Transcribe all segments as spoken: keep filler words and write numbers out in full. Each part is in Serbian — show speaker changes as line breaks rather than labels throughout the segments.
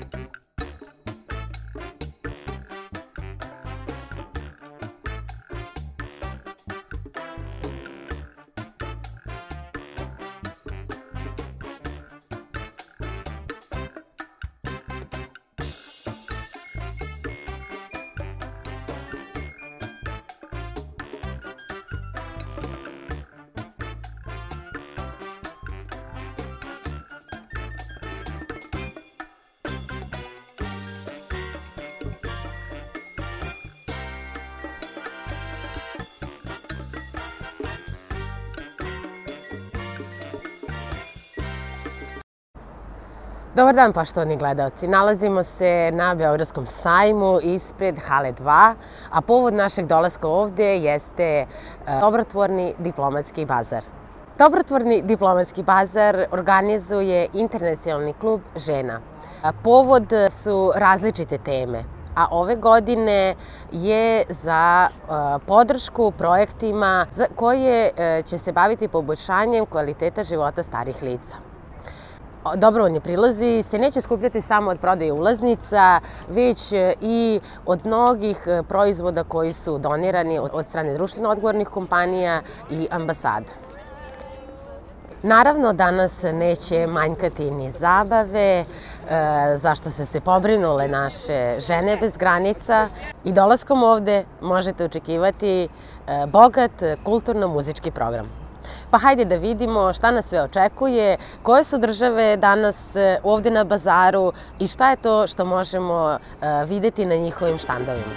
Dobar dan, poštovani gledaoci. Nalazimo se na Beogradskom sajmu ispred hale dva, a povod našeg dolaska ovde jeste dobrotvorni diplomatski bazar. Dobrotvorni diplomatski bazar organizuje Internacionalni klub žena. Povod su različite teme, a ove godine je za podršku projektima koje će se baviti poboljšanjem kvaliteta života starih lica. Dobrovoljni prilozi se neće skupljati samo od prodaje ulaznica, već i od mnogih proizvoda koji su donirani od strane društveno odgovornih kompanija i ambasada. Naravno, danas neće manjkati ni zabave, zašto su se pobrinule naše žene bez granica i dolaskom ovde možete očekivati bogat kulturno-muzički program. Pa hajde da vidimo šta nas sve očekuje, koje su države danas ovde na bazaru i šta je to što možemo videti na njihovim štandovima.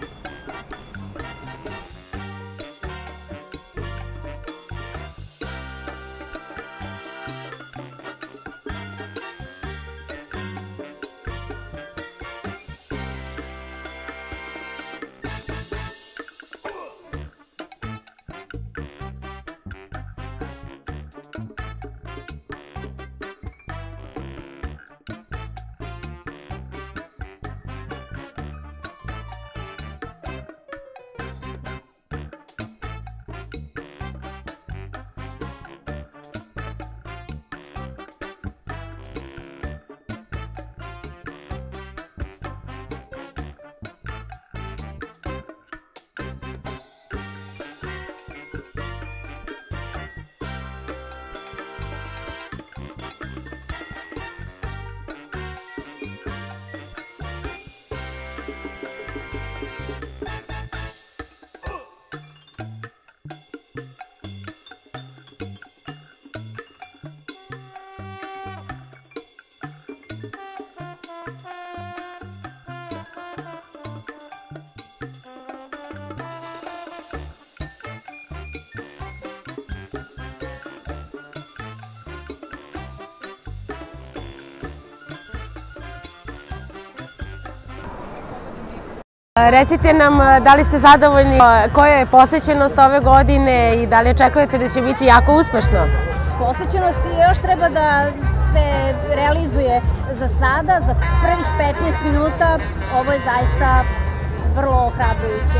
Recite nam da li ste zadovoljni, koja je posvećenost ove godine i da li očekujete da će biti jako uspešno?
Posvećenost još treba da se realizuje za sada, za prvih petnaest minuta. Ovo je zaista vrlo ohrabrujuće.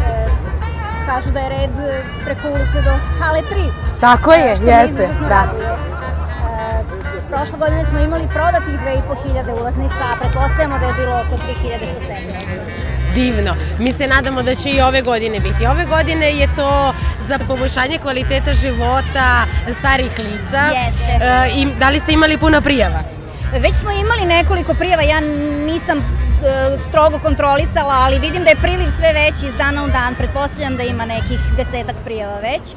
Kažu da je red preko ulice do hale tri.
Tako je, jeste.
Što me izuzetno raduje. Prošle godine smo imali prodatih dve i po hiljade ulaznica, a pretpostavljamo da je bilo oko tri hiljade posetilaca.
Divno. Mi se nadamo da će i ove godine biti. Ove godine je to za poboljšanje kvaliteta života starih lica.
Jeste.
I da li ste imali puno prijava?
Već smo imali nekoliko prijava, ja nisam strogo kontrolisala, ali vidim da je priliv sve veći iz dana u dan. Pretpostavljam da ima nekih desetak prijava već.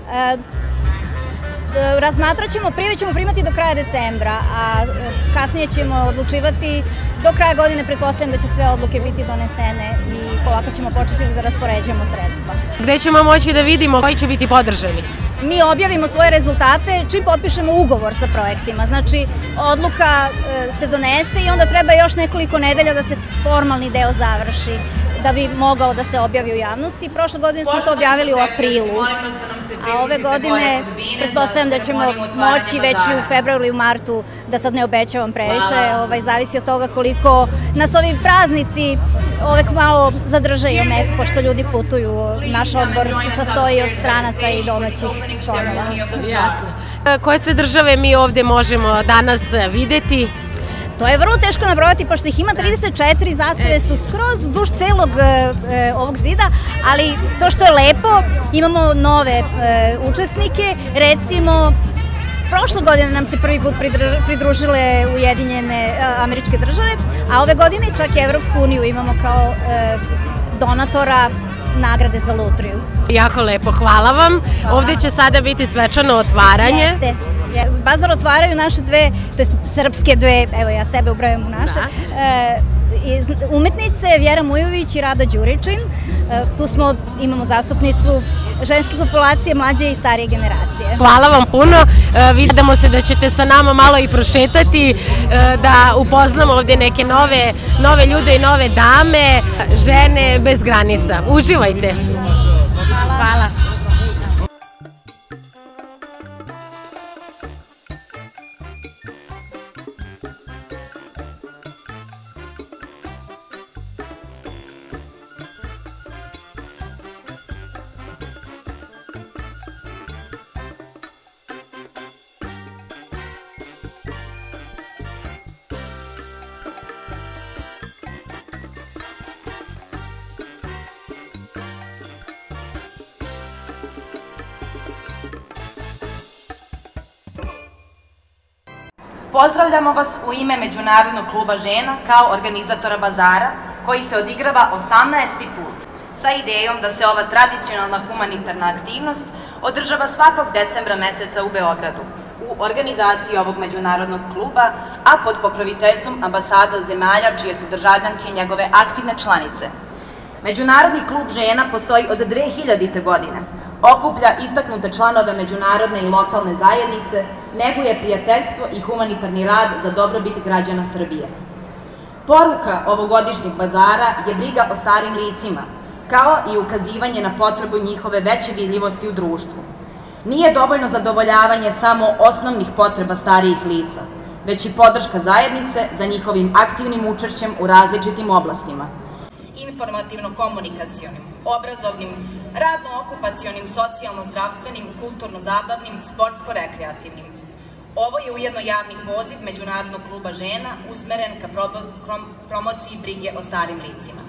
Razmatrat ćemo, prijave ćemo primati do kraja decembra, a kasnije ćemo odlučivati. Do kraja godine pretpostavljam da će sve odluke biti donesene i polako ćemo početi da raspoređujemo sredstva.
Gde ćemo moći da vidimo koji će biti podržani?
Mi objavimo svoje rezultate čim potpišemo ugovor sa projektima. Znači, odluka se donese i onda treba još nekoliko nedelja da se formalni deo završi da bi mogao da se objavi u javnosti. Prošle godine smo to objavili u aprilu, a ove godine pretpostavljam da ćemo moći već u februaru ili u martu, da sad ne obećavam previše, zavisi od toga koliko nas ovi praznici uvek malo zadrže i omete, pošto ljudi putuju. Naš odbor se sastoji od stranaca i domaćih članova.
Jasno. Koje sve države mi ovde možemo danas videti?
To je vrlo teško nabrojati, pošto ih ima trideset četiri, zastave su skroz duž celog ovog zida, ali to što je lepo, imamo nove učesnike, recimo, prošle godine nam se prvi put pridružile Ujedinjene Američke Države, a ove godine čak i Evropsku uniju imamo kao donatora nagrade za lutriju.
Jako lepo, hvala vam. Ovdje će sada biti svečano otvaranje.
Jeste. Bazar otvaraju naše dve, to je srpske dve, evo ja sebe ubrajam u naše, umetnice Vjera Mujović i Rada Đuričin. Tu smo, imamo zastupnicu ženske populacije, mlađe i starije generacije.
Hvala vam puno. Vidimo se da ćete sa nama malo i prošetati, da upoznamo ovdje neke nove, nove ljude i nove dame, žene bez granica. Uživajte.
Hvala.
Hvala.
Pozdravljamo vas u ime Međunarodnog kluba žena kao organizatora bazara koji se odigrava osamnaesti put sa idejom da se ova tradicionalna humanitarna aktivnost održava svakog decembra meseca u Beogradu u organizaciji ovog međunarodnog kluba, a pod pokroviteljstvom ambasada zemalja čije su državljanke njegove aktivne članice. Međunarodni klub žena postoji od dve hiljadite. godine. Okuplja istaknute članove međunarodne i lokalne zajednice, neguje prijateljstvo i humanitarni rad za dobrobit građana Srbije. Poruka ovogodišnjeg bazara je briga o starim licima, kao i ukazivanje na potrebu njihove veće vidljivosti u društvu. Nije dovoljno zadovoljavanje samo osnovnih potreba starijih lica, već i podrška zajednice za njihovim aktivnim učešćem u različitim oblastima. Informativno-komunikacionim, obrazovnim, radno-okupacionim, socijalno-zdravstvenim, kulturno-zabavnim, sportsko-rekreativnim. Ovo je ujedno javni poziv Međunarodnog kluba žena usmeren ka promociji brige o starim licima.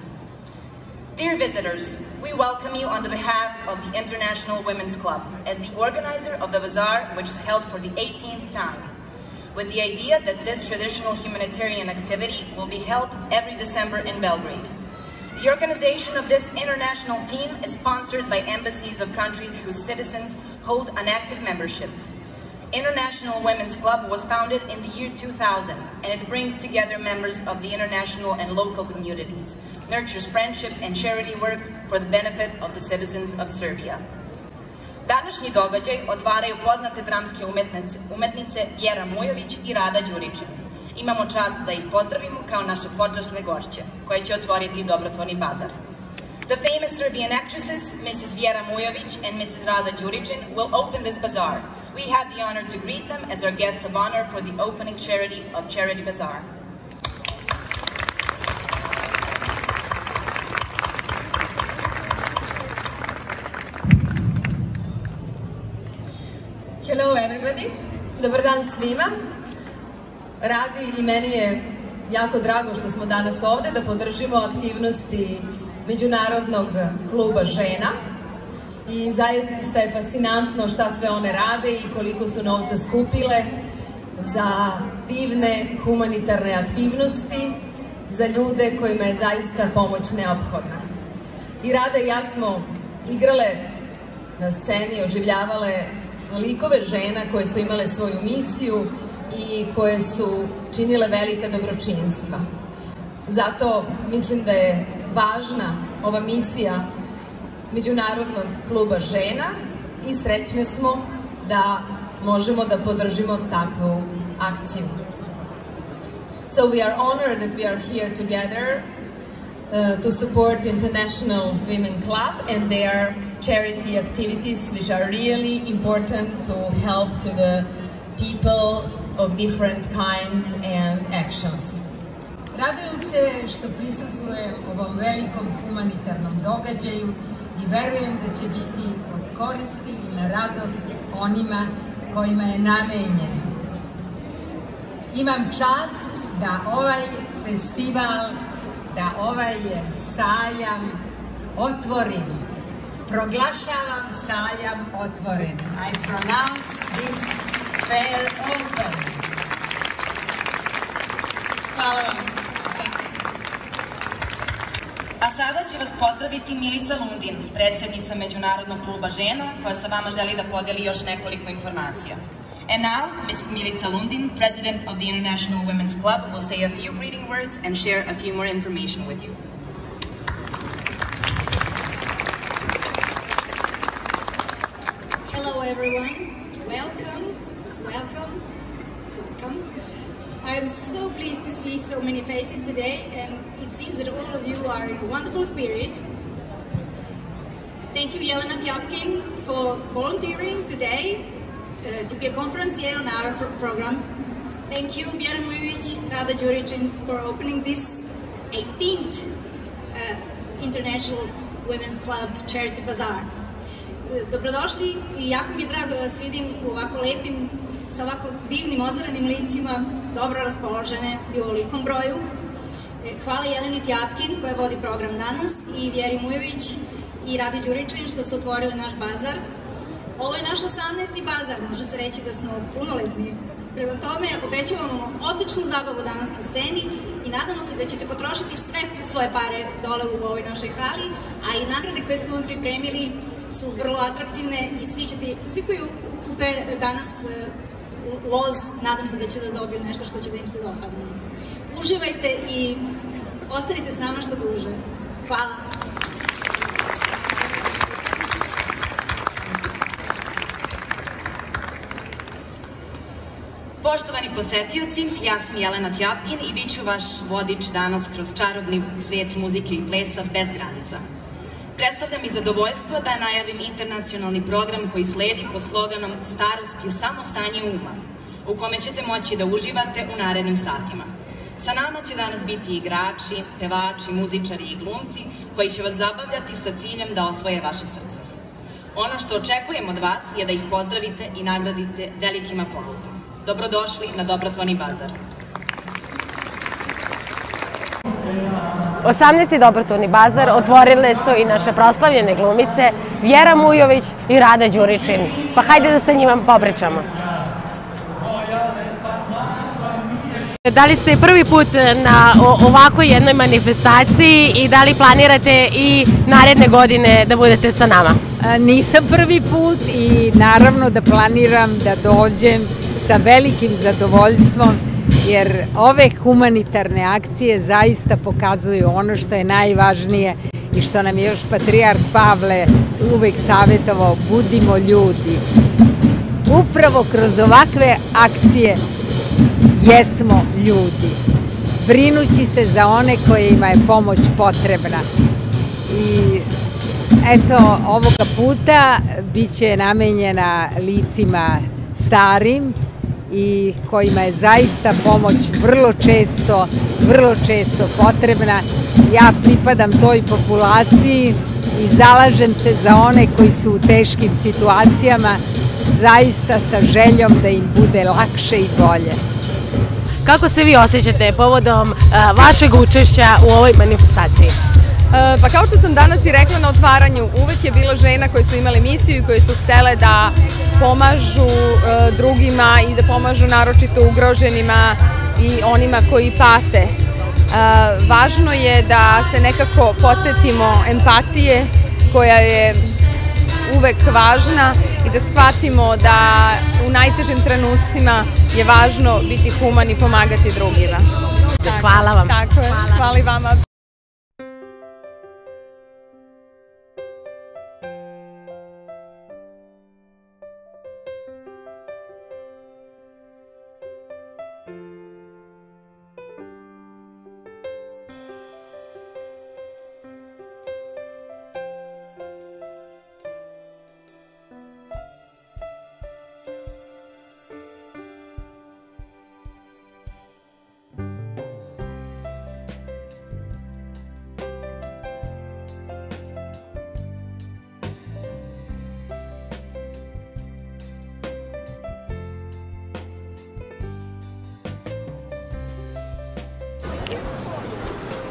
Dear visitors, we welcome you on the behalf of the International Women's Club as the organizer of the bazaar, which is held for the eighteenth time, with the idea that this traditional humanitarian activity will be held every December in Belgrade. The organization of this international team is sponsored by embassies of countries whose citizens hold an active membership. International Women's Club was founded in the year two thousand, and it brings together members of the international and local communities, nurtures friendship and charity work for the benefit of the citizens of Serbia. Današnji događaj otvaraju poznate dramske umetnice Vjera Mujović i Rada Đuričin. Imamo čast da ih pozdravimo kao naše počasne gošće, koje će otvoriti dobrotvorni bazar. The famous Serbian actresses, Missus Vjera Mujović and Missus Rada Đuričin, will open this bazaar. We have the honor to greet them as our guests of honor for the opening charity of Charity Bazaar.
Hello everybody, dobar dan svima. Radi i meni je jako drago što smo danas ovde da podržimo aktivnosti Međunarodnog kluba žena i zaista je fascinantno šta sve one rade i koliko su novca skupile za divne humanitarne aktivnosti, za ljude kojima je zaista pomoć neophodna. I Rada i ja smo igrale na sceni, oživljavale likove žena koje su imale svoju misiju i koje su činile velika dobročinstva. Zato mislim da je važna ova misija Međunarodnog kluba žena i srećne smo da možemo da podržimo takvu akciju. So we are honored that we are here together uh, to support International Women Club and their charity activities, which are really important to help to the people of different kinds and actions.
Radujem se što prisustvujem ovom velikom humanitarnom događaju i verujem da će biti od koristi i na radost onima kojima je namenjen. Imam čast da ovaj festival, da ovaj sajam otvorim. Proglašavam sajam otvorenim. I pronounce this fair open. Hvala vam.
A sada će vas pozdraviti Milica Lundin, predsjednica Međunarodnog kluba žena, koja sa vama želi da podeli još nekoliko informacija. And now, Missus Milica Lundin, President of the International Women's Club, will say a few greeting words and share a few more information with you.
Hello everyone, welcome, welcome, welcome. I'm so pleased to see so many faces today, and it seems that all of you are in a wonderful spirit. Thank you, Jelena Tjapkin, for volunteering today uh, to be a conferencier on our pro program. Thank you, Vjera Mujović, Rada Đuričin, for opening this eighteenth uh, International Women's Club Charity Bazaar. Dobrodošli i jako mi je drago da vas vidim u ovako lepim, sa ovako divnim ozarenim licima, dobro raspoložene i u ovolikom broju. Hvala Jeleni Tjapkin koja vodi program danas i Vjeri Mujović i Radi Đuričin što su otvorili naš bazar. Ovo je naš osamnaesti bazar, može se reći da smo punoletni. Prema tome obećavamo vam odličnu zabavu danas na sceni i nadamo se da ćete potrošiti sve svoje pare dole u ovoj našoj hali, a i nagrade koje smo vam pripremili su vrlo atraktivne i svi, ćete, svi koji kupe danas loz, nadam se da će da dobiju nešto što će da im se dopadne. Uživajte i ostanite s nama što duže. Hvala!
Poštovani posetioci, ja sam Jelena Tjapkin i bit ću vaš vodič danas kroz čarobni svijet muzike i plesa bez granica. Predstavlja mi zadovoljstvo da najavim internacionalni program koji sledi pod sloganom Starost je samo stanje uma, u kome ćete moći da uživate u narednim satima. Sa nama će danas biti igrači, pevači, muzičari i glumci koji će vas zabavljati sa ciljem da osvoje vaše srce. Ono što očekujem od vas je da ih pozdravite i nagradite velikim aplauzom. Dobrodošli na Dobrotvorni bazar.
osamnaesti Dobrotvorni bazar otvorile su i naše proslavljene glumice Vjera Mujović i Rada Đuričin. Pa hajde da sa njima popričamo. Da li ste prvi put na ovakvoj jednoj manifestaciji i da li planirate i naredne godine da budete sa nama?
Nisam prvi put i naravno da planiram da dođem sa velikim zadovoljstvom, jer ove humanitarne akcije zaista pokazuju ono što je najvažnije i što nam je još patrijarh Pavle uvek savjetovao: budimo ljudi. Upravo kroz ovakve akcije jesmo ljudi, brinući se za one kojima je pomoć potrebna. I eto, ovoga puta bit će namenjena licima starim i kojima je zaista pomoć vrlo često, vrlo često potrebna. Ja pripadam toj populaciji i zalažem se za one koji su u teškim situacijama, zaista sa željom da im bude lakše i bolje.
Kako se vi osjećate povodom vašeg učešća u ovoj manifestaciji?
Pa kao što sam danas i rekla na otvaranju, uvek je bilo žena koje su imale misiju i koje su htele da pomažu drugima i da pomažu naročito ugroženima i onima koji pate. Važno je da se nekako podsjetimo empatije koja je uvek važna i da shvatimo da u najtežim trenucima je važno biti human i pomagati drugima.
Hvala vam.
Tako je. Hvala i vama.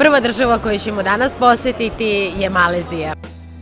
Prva država koju ćemo danas posetiti je Malezija.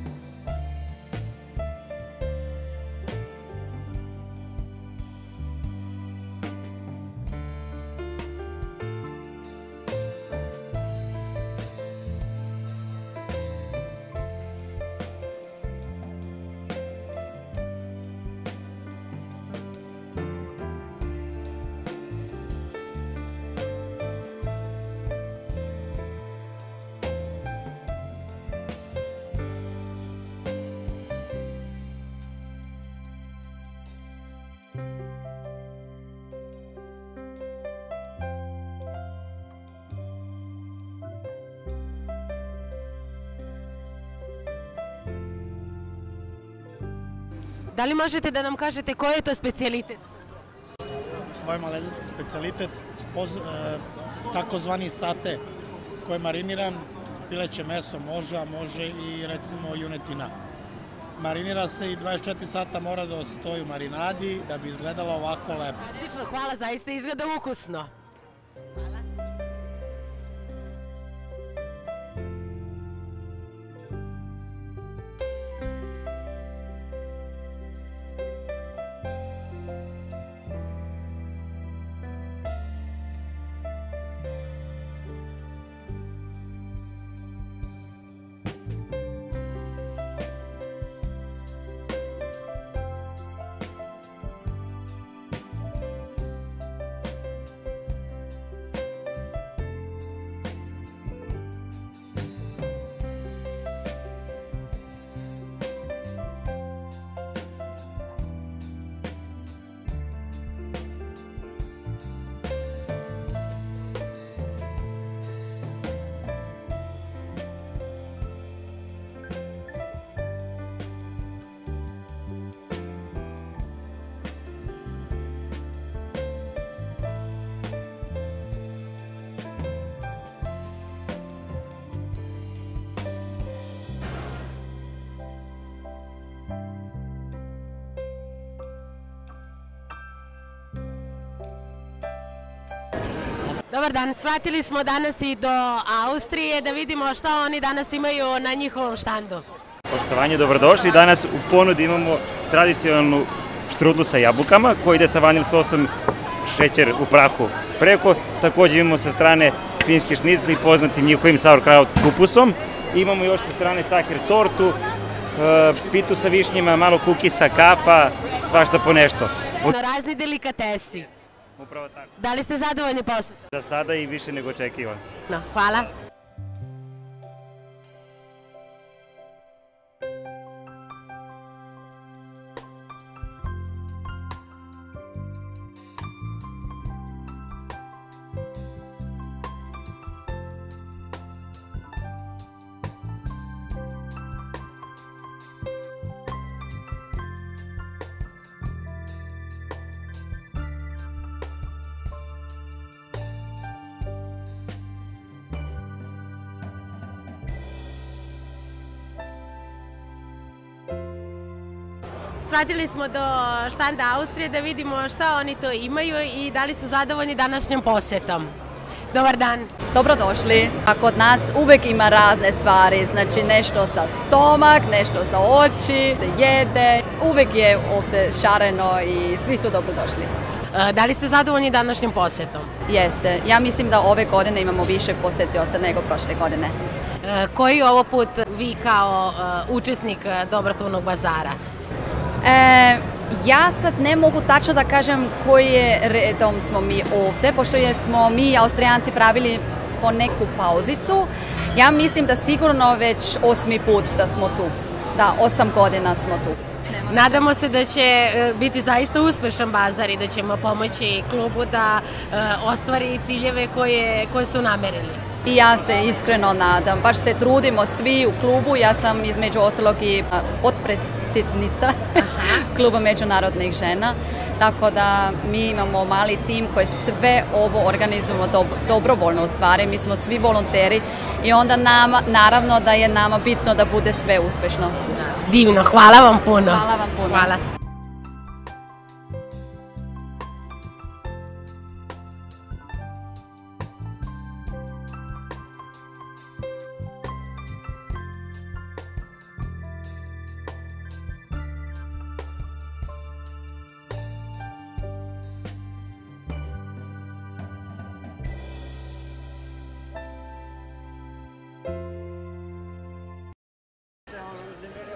Da li možete da nam kažete koji je to specijalitet?
Ovo je malezijski specijalitet, takozvani sate, koji je mariniran, pileće meso može, a može i recimo junetina. Marinira se i dvadeset četiri sata mora da stoji u marinadi da bi izgledalo ovako lepo.
Fantastično, hvala, zaista izgleda ukusno. Hvala. Dobar dan, svratili smo danas i do Austrije da vidimo šta oni danas imaju na njihovom štandu.
Poštovanje, dobrodošli. Danas u ponudi imamo tradicionalnu štrudlu sa jabukama koji ide sa vanil sosom, šećer u prahu preko. Također imamo sa strane svinjski šnicli poznatim njihovim sauerkraut kupusom. Imamo još sa strane caher tortu, pitu sa višnjima, malo kukisa, kafa, svašta po nešto.
Razni delikatesi.
Upravo tako.
Da li ste zadovoljni posetom?
Za sada i više nego očekivan.
No, hvala. Svratili smo do štanda Austrije da vidimo šta oni to imaju i da li su zadovoljni današnjom posetom. Dobar dan.
Dobrodošli. A kod nas uvek ima razne stvari, znači nešto sa stomak, nešto sa oči, se jede. Uvek je ovde šareno i svi su dobrodošli.
Da li ste zadovoljni današnjom posetom?
Jeste. Ja mislim da ove godine imamo više posetioca nego prošle godine.
Koji ovo put vi kao učesnik Dobrotvornog bazara?
E, ja sad ne mogu tačno da kažem koji je redom smo mi ovde, pošto smo mi Austrijanci pravili po neku pauzicu. Ja mislim da sigurno već osmi put da smo tu. Da, osam godina smo tu.
Nadamo se da će biti zaista uspešan bazar i da ćemo pomoći klubu da ostvari ciljeve koje, koje su namerili.
I ja se iskreno nadam, baš se trudimo svi u klubu, ja sam između ostalog i potpredsjednica kluba međunarodnih žena, tako da mi imamo mali tim koji sve ovo organizujemo dobrovoljno u stvari, mi smo svi volonteri i onda nama, naravno da je nama bitno da bude sve uspešno.
Divno, hvala vam puno.
Hvala vam puno.
Hvala.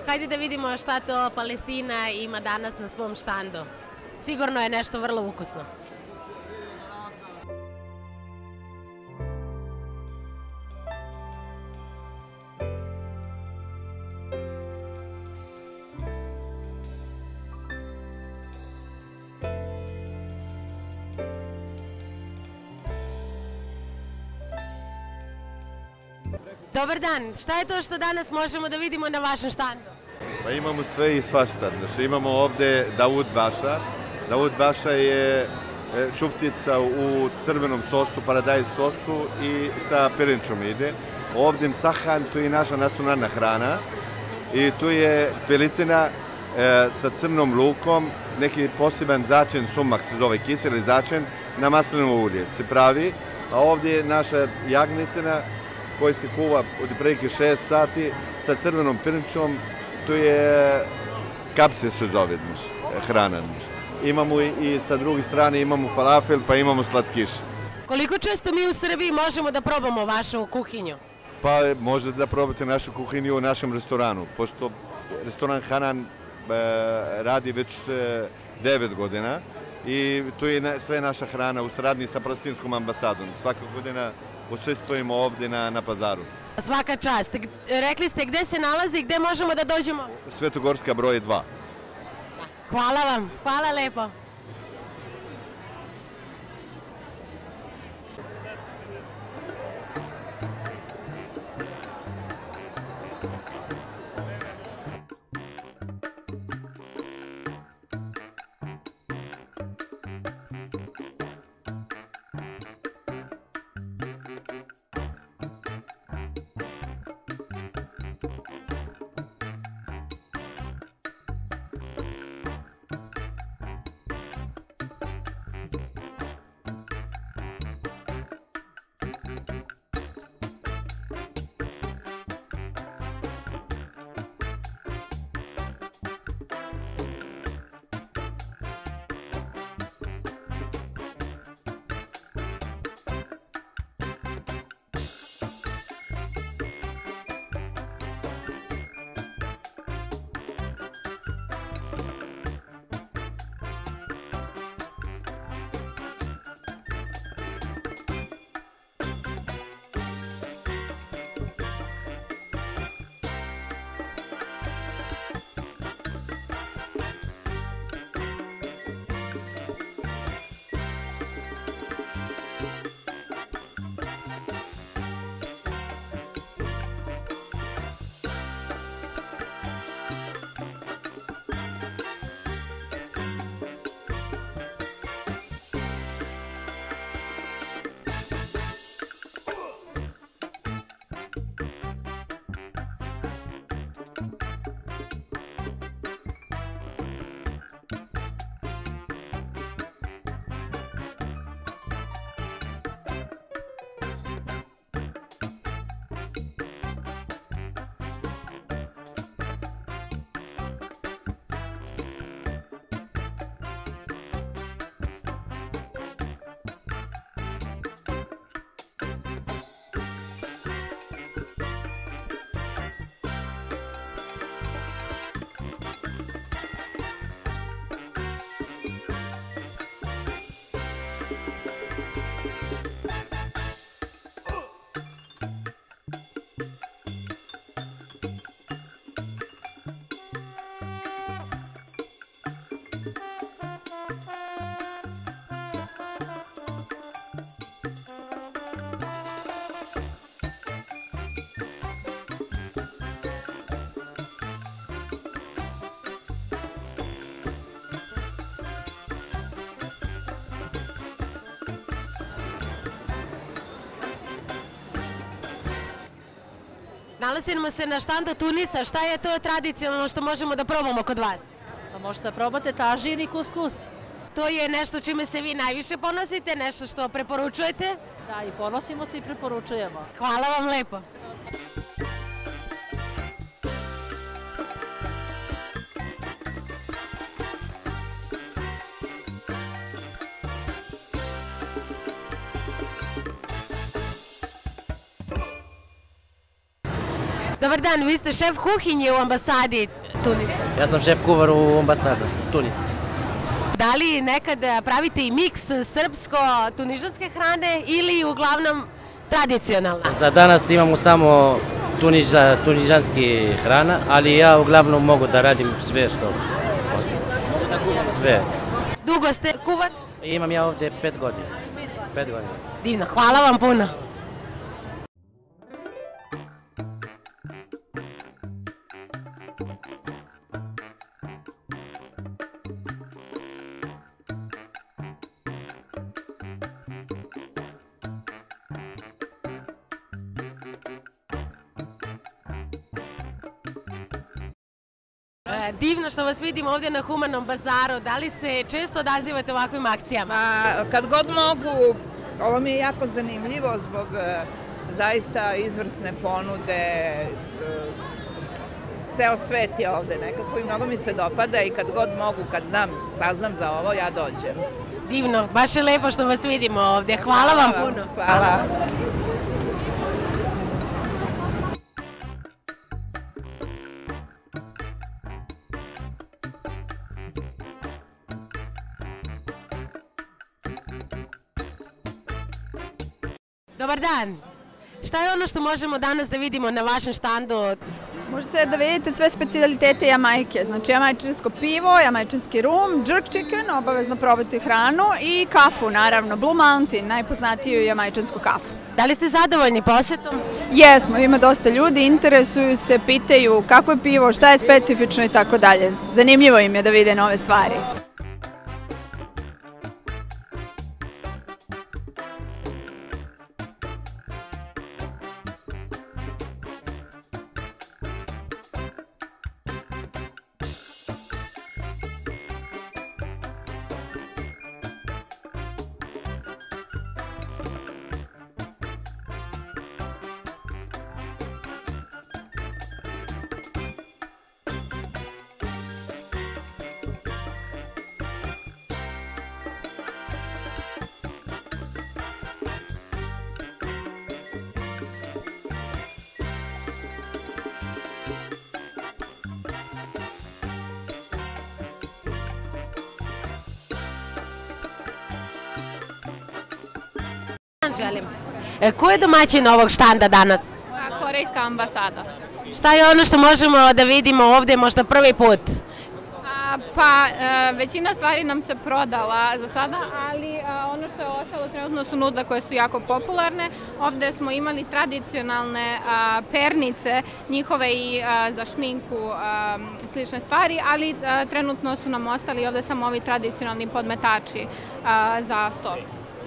Hajde da vidimo šta to Palestina ima danas na svom štandu. Sigurno je nešto vrlo ukusno. Dobar dan, šta je to što danas možemo da vidimo na vašem štandu?
Pa imamo sve i svašta. Znači, imamo ovde Daud Baša. Daud Baša je čuftica u crvenom sosu, paradajz sosu i sa pirinčom ide. Ovde sahan, to je naša nacionalna hrana i tu je pelitina e, sa crnom lukom, neki poseban začin, sumak se zove kiseli začin, na maslinovo ulje se pravi, a ovdje je naša jagnitina koji se kuva od prilike šest sati sa crvenom pirinčom, tu je kapse se zove hrana. Imamo i sa druge strane imamo falafel, pa imamo slatkiš.
Koliko često mi u Srbiji možemo da probamo vašu kuhinju?
Pa možete da probate našu kuhinju u našem restoranu, pošto restoran Hanan radi već devet godina i tu je sve naša hrana u saradnji sa palestinskom ambasadom. Svaka godina učestvujemo ovde na, na pazaru.
Svaka čast. Rekli ste gde se nalazi i gde možemo da dođemo?
Svetogorska broj dva.
Hvala vam. Hvala lepo. Nalazimo se na štandu Tunisa. Šta je to tradicionalno što možemo da probamo kod vas?
Pa možete da probate tažin i kuskus.
To je nešto čime se vi najviše ponosite, nešto što preporučujete?
Da, i ponosimo se i preporučujemo.
Hvala vam lepo. Dobar dan, vi ste šef kuhinje u ambasadi Tunisa.
Ja sam šef kuvar u ambasadu Tunisa.
Da li nekad pravite i miks srpsko-tunižanske hrane ili uglavnom tradicionalna?
Za danas imamo samo tuniža, tunižanski hrana, ali ja uglavnom mogu da radim sve što mogu da kuvam sve.
Dugo ste kuvar?
Imam ja ovdje pet godina. Pet godina.
Divno, hvala vam puno. Divno što vas vidim ovdje na Humanom bazaru. Da li se često odazivate ovakvim akcijama?
Kad god mogu. Ovo mi je jako zanimljivo zbog zaista izvrsne ponude. Ceo svet je ovde nekako i mnogo mi se dopada i kad god mogu, kad znam, saznam za ovo, ja dođem.
Divno, baš je lepo što vas vidimo ovdje. Hvala vam puno.
Hvala.
Dobar dan. Šta je ono što možemo danas da vidimo na vašem štandu?
Možete da vidite sve specijalitete Jamajke. Znači jamajčinsko pivo, jamajčinski rum, jerk chicken, obavezno probati hranu i kafu, naravno. Blue Mountain, najpoznatiju jamajčinsku kafu.
Da li ste zadovoljni posetom?
Jesmo, ima dosta ljudi, interesuju se, pitaju kako je pivo, šta je specifično i tako dalje. Zanimljivo im je da vide nove stvari.
Želim. Ko je domaćin ovog štanda danas?
Korejska ambasada.
Šta je ono što možemo da vidimo ovdje možda prvi put?
Pa, većina stvari nam se prodala za sada, ali ono što je ostalo trenutno su nudle koje su jako popularne. Ovdje smo imali tradicionalne pernice, njihove i za šminku slične stvari, ali trenutno su nam ostali ovdje samo ovi tradicionalni podmetači za stol.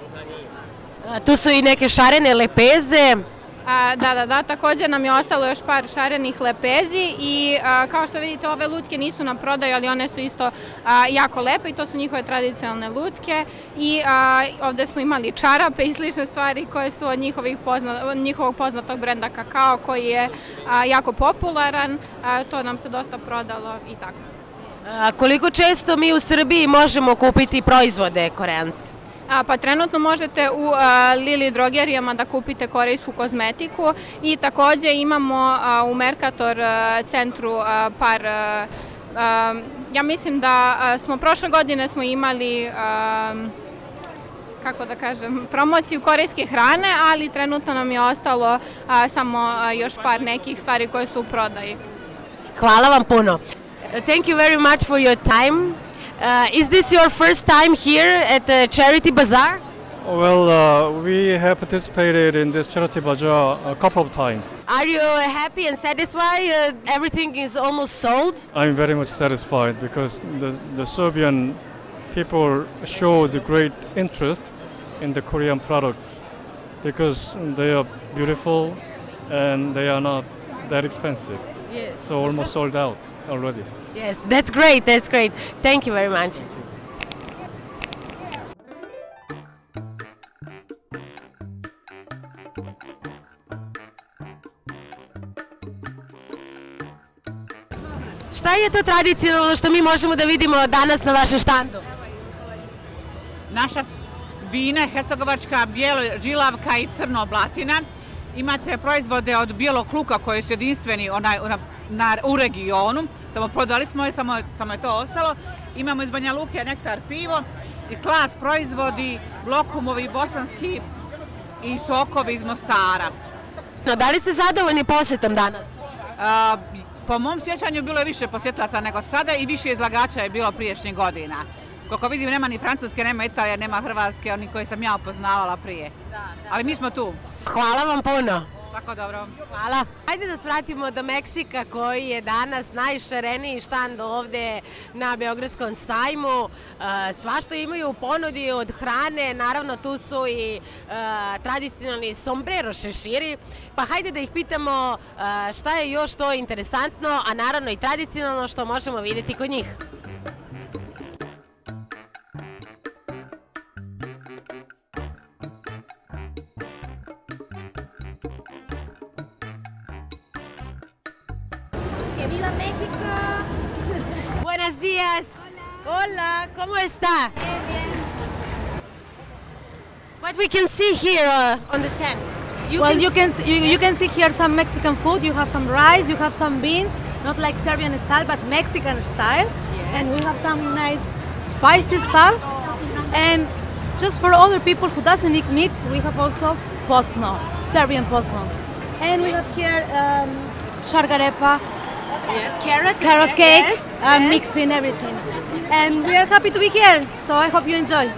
Tu su i neke šarene lepeze.
Da, da, da, također nam je ostalo još par šarenih lepezi i kao što vidite ove lutke nisu na prodaju, ali one su isto jako lepe i to su njihove tradicionalne lutke i ovdje smo imali čarape i slične stvari koje su od njihovog poznatog brenda Kakao koji je jako popularan, to nam se dosta prodalo i tako.
Koliko često mi u Srbiji možemo kupiti proizvode koreanske?
Pa trenutno možete u Lili drogerijama da kupite korejsku kozmetiku i također imamo u Mercator centru par, ja mislim da smo prošle godine smo imali, kako da kažem, promociju korejske hrane, ali trenutno nam je ostalo samo još par nekih stvari koje su u prodaji.
Hvala vam puno. Thank you very much for your time. Uh, is this your first time here at the Charity Bazaar?
Well, uh, we have participated in this Charity Bazaar a couple of times.
Are you happy and satisfied? Uh, everything is almost sold?
I'm very much satisfied because the, the Serbian people show the great interest in the Korean products because they are beautiful and they are not that expensive.
Yes.
So almost sold out already.
Yes, that's great, that's great. Thank you very much. Šta je to tradicionalno što mi možemo da vidimo danas na vašem štandu?
Naša vina je hercegovačka bijelo žilavka i crno blatina Imate proizvode od bijelog luka koji su jedinstveni u regionu, samo prodali smo je, samo je to ostalo. Imamo iz Banja Luke nektar pivo i klas proizvodi, blokumovi, bosanski i sokovi iz Mostara.
Da li ste zadovoljni posjetom danas?
Po mom sjećanju bilo je više posjetilaca nego sada i više izlagača je bilo priješnjih godina. Koliko vidim, nema ni Francuske, nema Italije, nema Hrvatske, oni koji sam ja upoznavala prije. Ali mi smo tu.
Hvala vam puno.
Tako dobro.
Hvala. Hajde da svratimo do Meksika koji je danas najšareniji štand ovde na Beogradskom sajmu. Svašta imaju u ponudi od hrane, naravno tu su i tradicionalni sombrero šeširi. Pa hajde da ih pitamo šta je još to interesantno, a naravno i tradicionalno što možemo vidjeti kod njih.
¡Viva México!
Buenos días. Hola, ¿cómo está?
Bien.
What we can see here uh, on the stand?
You well, can you can you, you can see here some Mexican food. You have some rice, you have some beans, not like Serbian style, but Mexican style. Yeah. And we have some nice spicy stuff. And just for other people who doesn't eat meat, we have also posno, Serbian posno. And we have here um, shargarepa.
Yes, carrot,
carrot cake,
yes,
uh,
yes.
mixing everything. And we are happy to be here, so I hope you enjoy.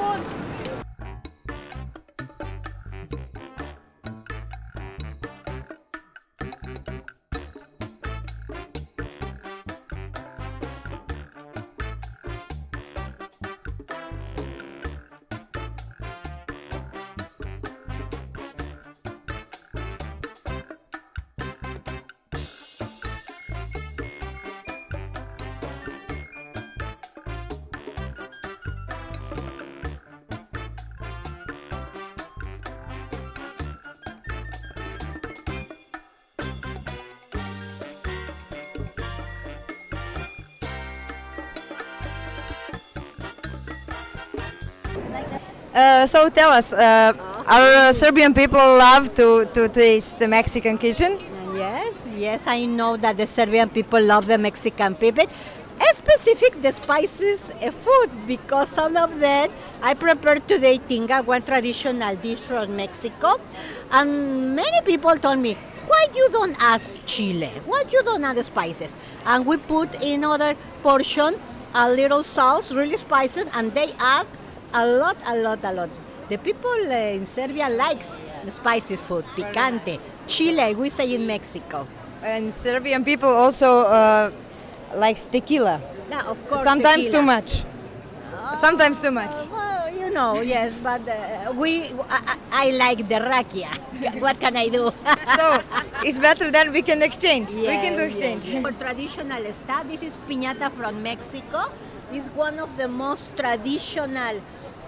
Uh, so tell us, uh, our uh, Serbian people love to, to taste the Mexican kitchen?
Yes, yes, I know that the Serbian people love the Mexican people. Specific the spices uh, food, because some of them I prepared today tinga, one traditional dish from Mexico, and many people told me, why you don't add chile? Why you don't add spices? And we put in other portion a little sauce, really spicy, and they add a lot, a lot, a lot. The people uh, in Serbia likes the spicy food, picante, chile, we say in Mexico.
And Serbian people also uh, likes tequila.
Yeah, of course.
Sometimes
tequila.
too much.
Oh,
Sometimes too much.
Well, you know, yes, but uh, we, I, I like the rakia. What can I do?
So it's better than we can exchange.
Yes,
we can do exchange.
Yes. For traditional stuff, this is piñata from Mexico. It's one of the most traditional uh,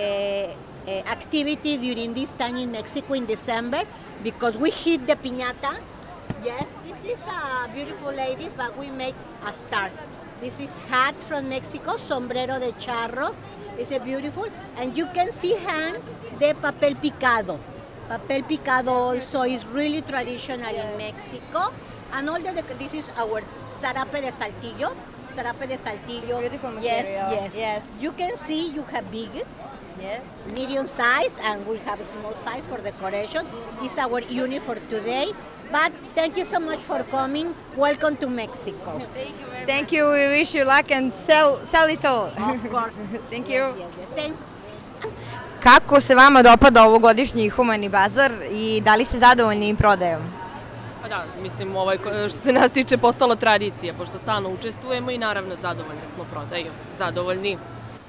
uh, activity during this time in Mexico in December, because we hit the piñata. Yes, this is a beautiful ladies, but we make a star. This is hat from Mexico, sombrero de charro. It's a beautiful, and you can see hand the papel picado. Papel picado also is really traditional in Mexico. And all the, this is our zarape de saltillo. Zarape de saltillo.
It's beautiful material.
Yes, yes,
yes.
You can see you have big,
yes,
medium size, and we have small size for decoration. It's our unit for today. But thank you so much for coming. Welcome to Mexico.
Thank you very Thank much. you. We wish you luck and sell, sell it all.
Of course.
Thank
yes,
you.
Yes, yes. Thanks.
Kako se vama dopada ovogodišnji humani bazar i da li ste zadovoljni prodajom?
Pa da, mislim, ovaj, što se nas tiče postalo tradicija, pošto stalno učestvujemo i naravno zadovoljni smo prodajom, zadovoljni.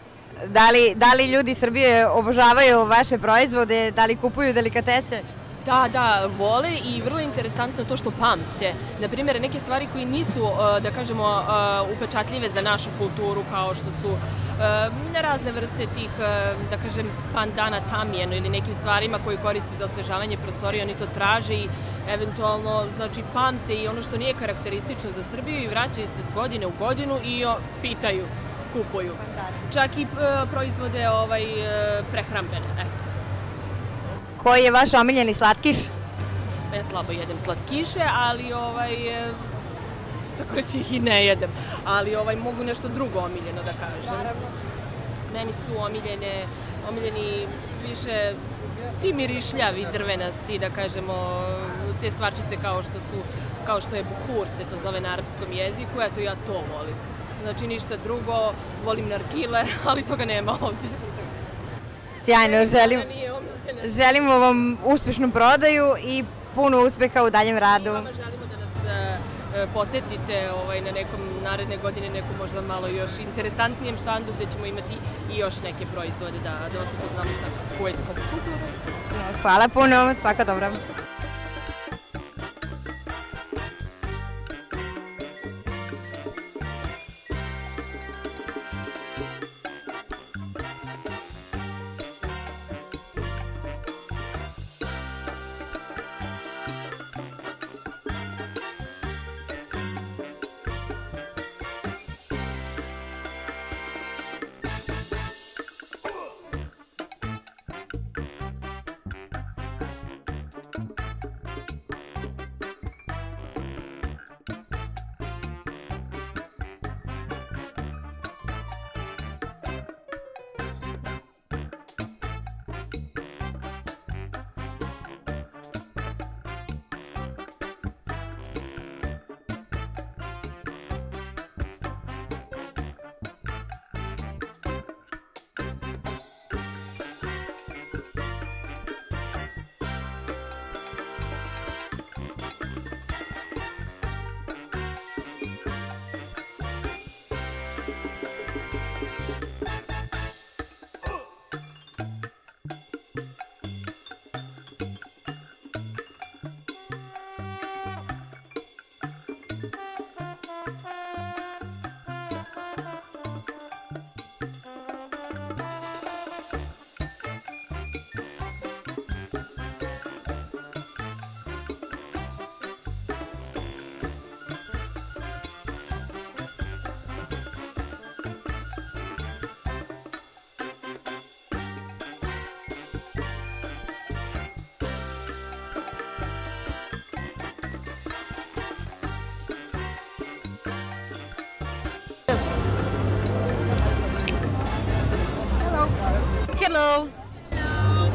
Da li, da li ljudi Srbije obožavaju vaše proizvode, da li kupuju delikatese?
Da, da, vole i vrlo interesantno to što pamte. Naprimjer, neke stvari koji nisu, da kažemo, upečatljive za našu kulturu, kao što su razne vrste tih, da kažem, pandana tamijeno ili nekim stvarima koji koristi za osvežavanje prostorije, oni to traže i eventualno, znači, pamte i ono što nije karakteristično za Srbiju i vraćaju se s godine u godinu i pitaju, kupuju. Čak i proizvode ovaj, prehrambene, eto.
Koji je vaš omiljeni slatkiš?
ja slabo jedem slatkiše, ali ovaj, tako reći ih i ne jedem, ali ovaj, mogu nešto drugo omiljeno da kažem. Naravno. Meni su omiljene, omiljeni više ti mirišljavi, drvenasti, da kažemo, te stvarčice kao što su, kao što je buhur, se to zove na arapskom jeziku, eto ja to volim. Znači ništa drugo, volim nargile, ali toga nema ovdje.
Sjajno, želim, želimo vam uspješnu prodaju i puno uspeha u daljem radu.
Vama želimo da nas posjetite ovaj, na nekom naredne godine, nekom možda malo još interesantnijem štandu gdje ćemo imati i još neke proizvode da, da vas upoznamo sa kuvajtskom kulturom.
Hvala puno, svako dobro.
Hello.
Hello.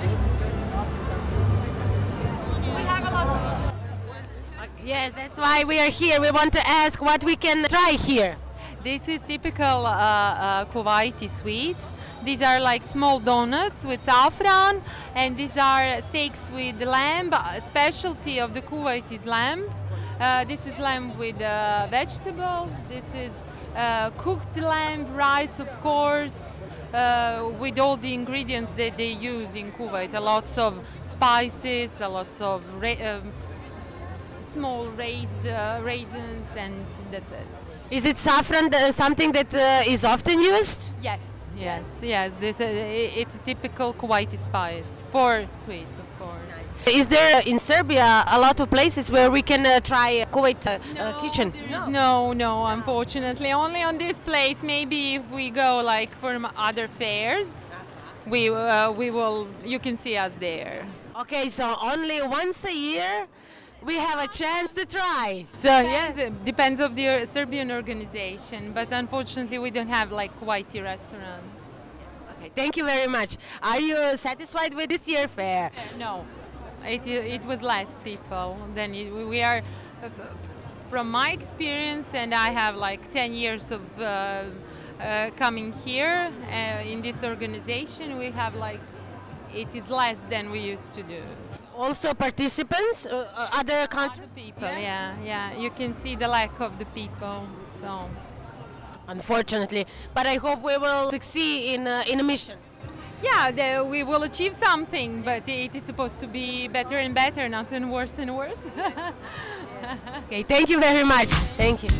We have a lot of...
Yes, that's why we are here. We want to ask what we can try here.
This is typical uh, uh, Kuwaiti sweet. These are like small donuts with saffron, and these are steaks with lamb. A specialty of the Kuwait is lamb. Uh, this is lamb with uh, vegetables. This is uh, cooked lamb, rice, of course, uh, with all the ingredients that they use in Kuwait. A lots of spices, a lots of ra um, small rais uh, raisins, and that's it.
Is it saffron uh, something that uh, is often used?
Yes, yes, yes. This uh, it's a typical Kuwaiti spice for sweets, of course. Nice.
Is there uh, in Serbia a lot of places where we can uh, try uh, Kuwait uh,
no,
uh, kitchen?
No. no, no, unfortunately, only on this place. Maybe if we go like for other fairs, we uh, we will. You can see us there.
Okay, so only once a year we have a chance to try.
So yes, it depends of the Serbian organization, but unfortunately we don't have like Kuwaiti restaurant.
Okay, thank you very much. Are you satisfied with this year fair?
Uh, no, it it was less people than it, we are. Uh, from my experience, and I have like ten years of uh, uh, coming here uh, in this organization, we have like. It is less than we used to do.
Also participants, uh, other country
people. Yeah? yeah, yeah. You can see the lack of the people. So,
unfortunately, but I hope we will succeed in uh, in a mission.
Yeah, the, we will achieve something, but it is supposed to be better and better, not and worse and worse.
Okay, thank you very much. Thank you.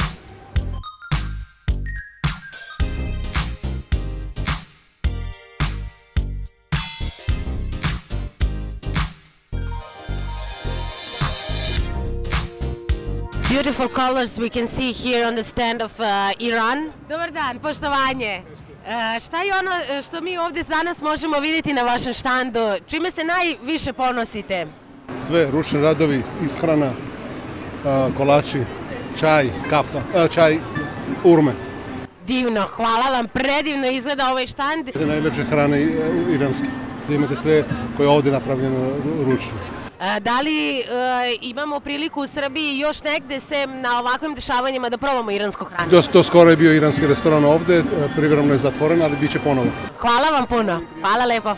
Beautiful colors we can see here on the stand of uh, Iran. Dobar dan, poštovanje. Uh, šta je ono što mi ovdje danas možemo vidjeti na vašem štandu? Čime se najviše ponosite?
Sve, ručni radovi, ishrana, kolači, čaj, kafa, čaj, urme.
Divno, hvala vam, predivno izgleda ovaj štand.
Najlepše hrane iranske, da imate sve koje je ovdje napravljeno ručno.
Da li imamo priliku u Srbiji još negde se na ovakvim dešavanjima da probamo iransku hranu?
Do skoro je bio iranski restoran ovdje, privremeno je zatvoren, ali bit će ponovo.
Hvala vam puno, hvala lepo.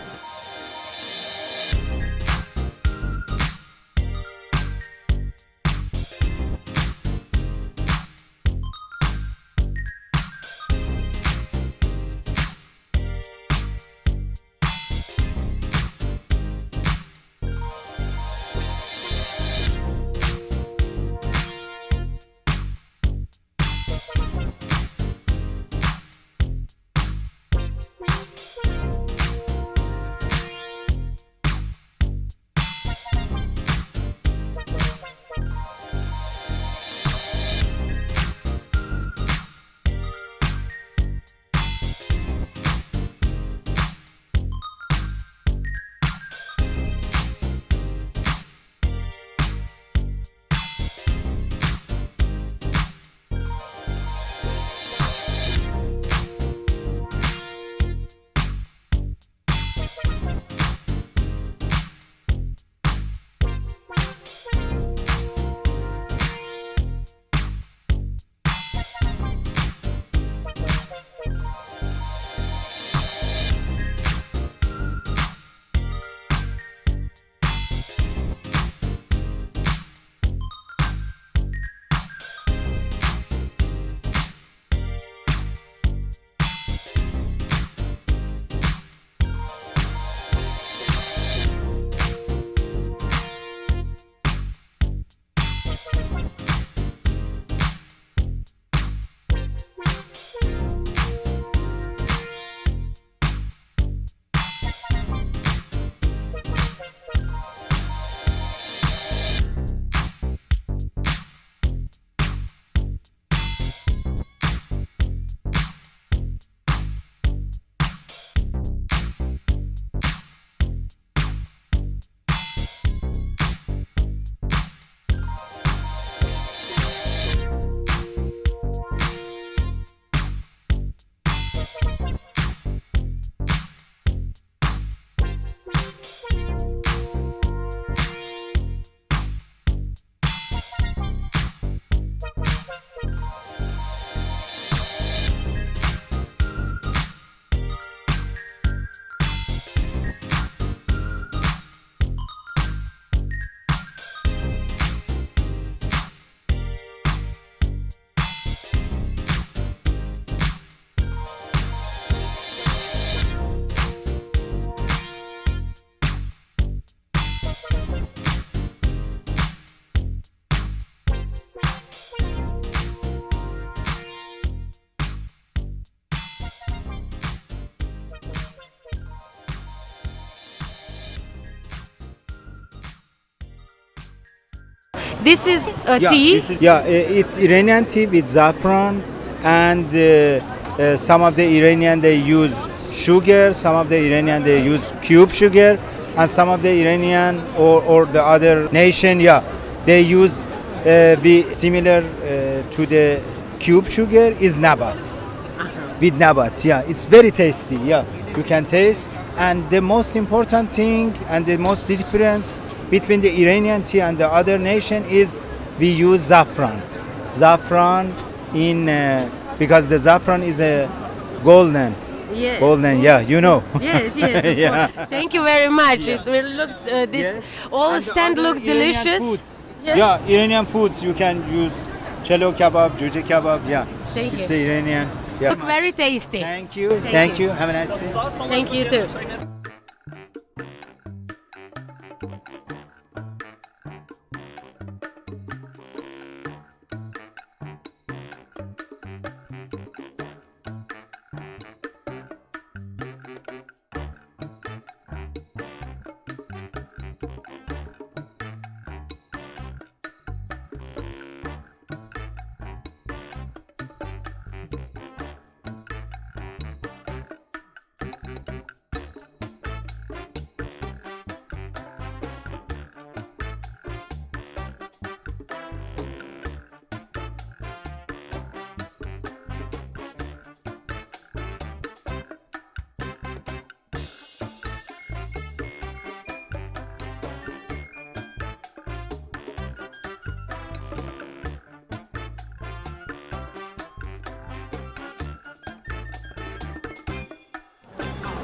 This is uh,
yeah,
tea?
This is, yeah, it's Iranian tea with saffron, and uh, uh, some of the Iranian they use sugar, some of the Iranian they use cube sugar, and some of the Iranian or, or the other nation, yeah, they use uh, be similar uh, to the cube sugar is nabat. Uh-huh. With nabat, yeah, it's very tasty, yeah, you can taste. And the most important thing and the most difference between the Iranian tea and the other nation is we use saffron. Saffron in uh, because the saffron is a golden.
Yes.
Golden, yeah, you know.
Yes, yes.
Yeah.
Thank you very much.
Yeah.
It really looks uh, this
Yes.
all
And the
stand
other
looks
Iranian
delicious.
Foods.
Yes.
Yeah, Iranian foods you can use chelo kebab, juje kebab. Yeah.
Thank
it's
you.
It's Iranian. Yeah.
Look very tasty.
Thank you.
Thank,
Thank
you.
you. Have a nice day.
Thank you too.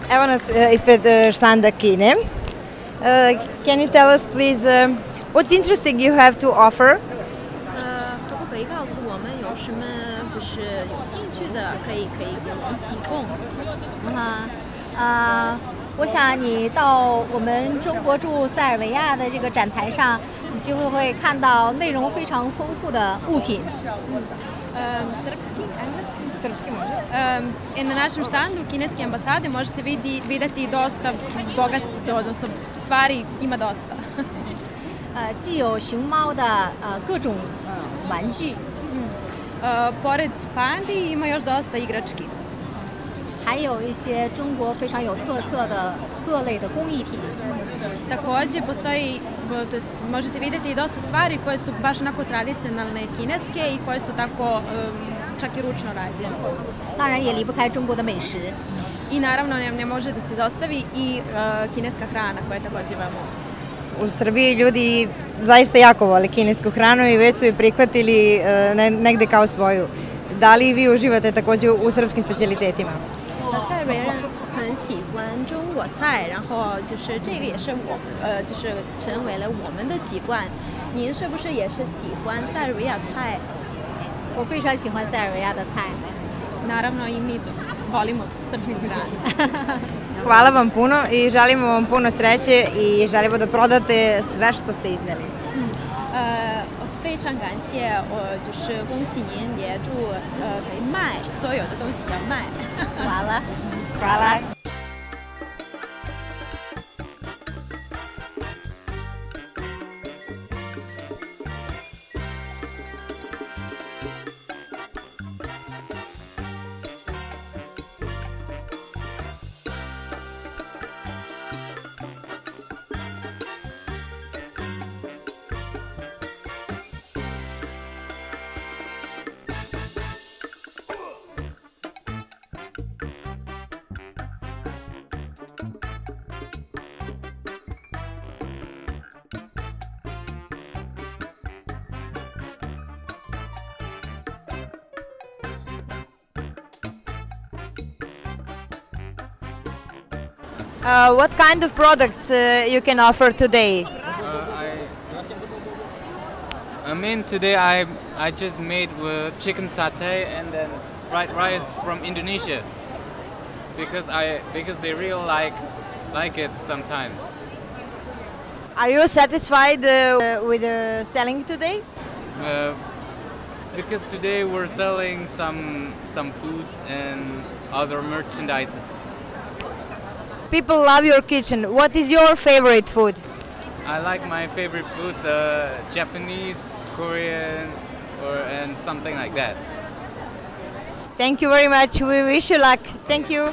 Evo nas ispred štanda Kine. Uh, can you tell us, please, uh, what interesting you have to offer?
呃，可不可以告诉我们有什么就是有兴趣的，可以可以给我们提供？
啊，呃，我想你到我们中国驻塞尔维亚的这个展台上，你就会会看到内容非常丰富的物品。
Um, srpski, engleski? Srpski može. Um, I na našem štandu kineske ambasade možete vidi, videti dosta bogat, odnosno stvari ima dosta.
呃，既有熊猫的呃各种呃玩具，
Uh, pored pandi ima još dosta igrački.
还有一些中国非常有特色的各类的工艺品。
Takođe postoji, to jest, možete videti i dosta stvari koje su baš onako tradicionalne kineske i koje su tako um, čak i ručno rađene.
当然也离不开中国的美食。
I naravno ne, ne može da se izostavi i uh, kineska hrana koja je takođe veoma ukusna.
U Srbiji ljudi zaista jako vole kinesku hranu i već su je prihvatili uh, negde kao svoju. Da li vi uživate takođe u srpskim specijalitetima?
呃，塞尔维亚人很喜欢中国菜，然后就是这个也是我呃，就是成为了我们的习惯。您是不是也是喜欢塞尔维亚菜？
我非常喜欢塞尔维亚的菜。
Naravno i mi volimo srpsku hranu.
Hvala vam puno i želimo vam puno sreće i želimo da prodate sve što ste izneli.
呃，非常感谢，我就是恭喜您，也祝呃可以卖所有的东西要卖。
完了，
完了。 Uh, what kind of products uh, you can offer today?
Uh, I, I mean, today I I just made with chicken satay and then fried rice from Indonesia because I because they really like like it sometimes.
Are you satisfied uh, with the selling today?
Uh, because today we're selling some some foods and other merchandises.
People love your kitchen. What is your favorite food?
I like my favorite foods, uh, Japanese, Korean, or and something like that.
Thank you very much. We wish you luck. Thank you.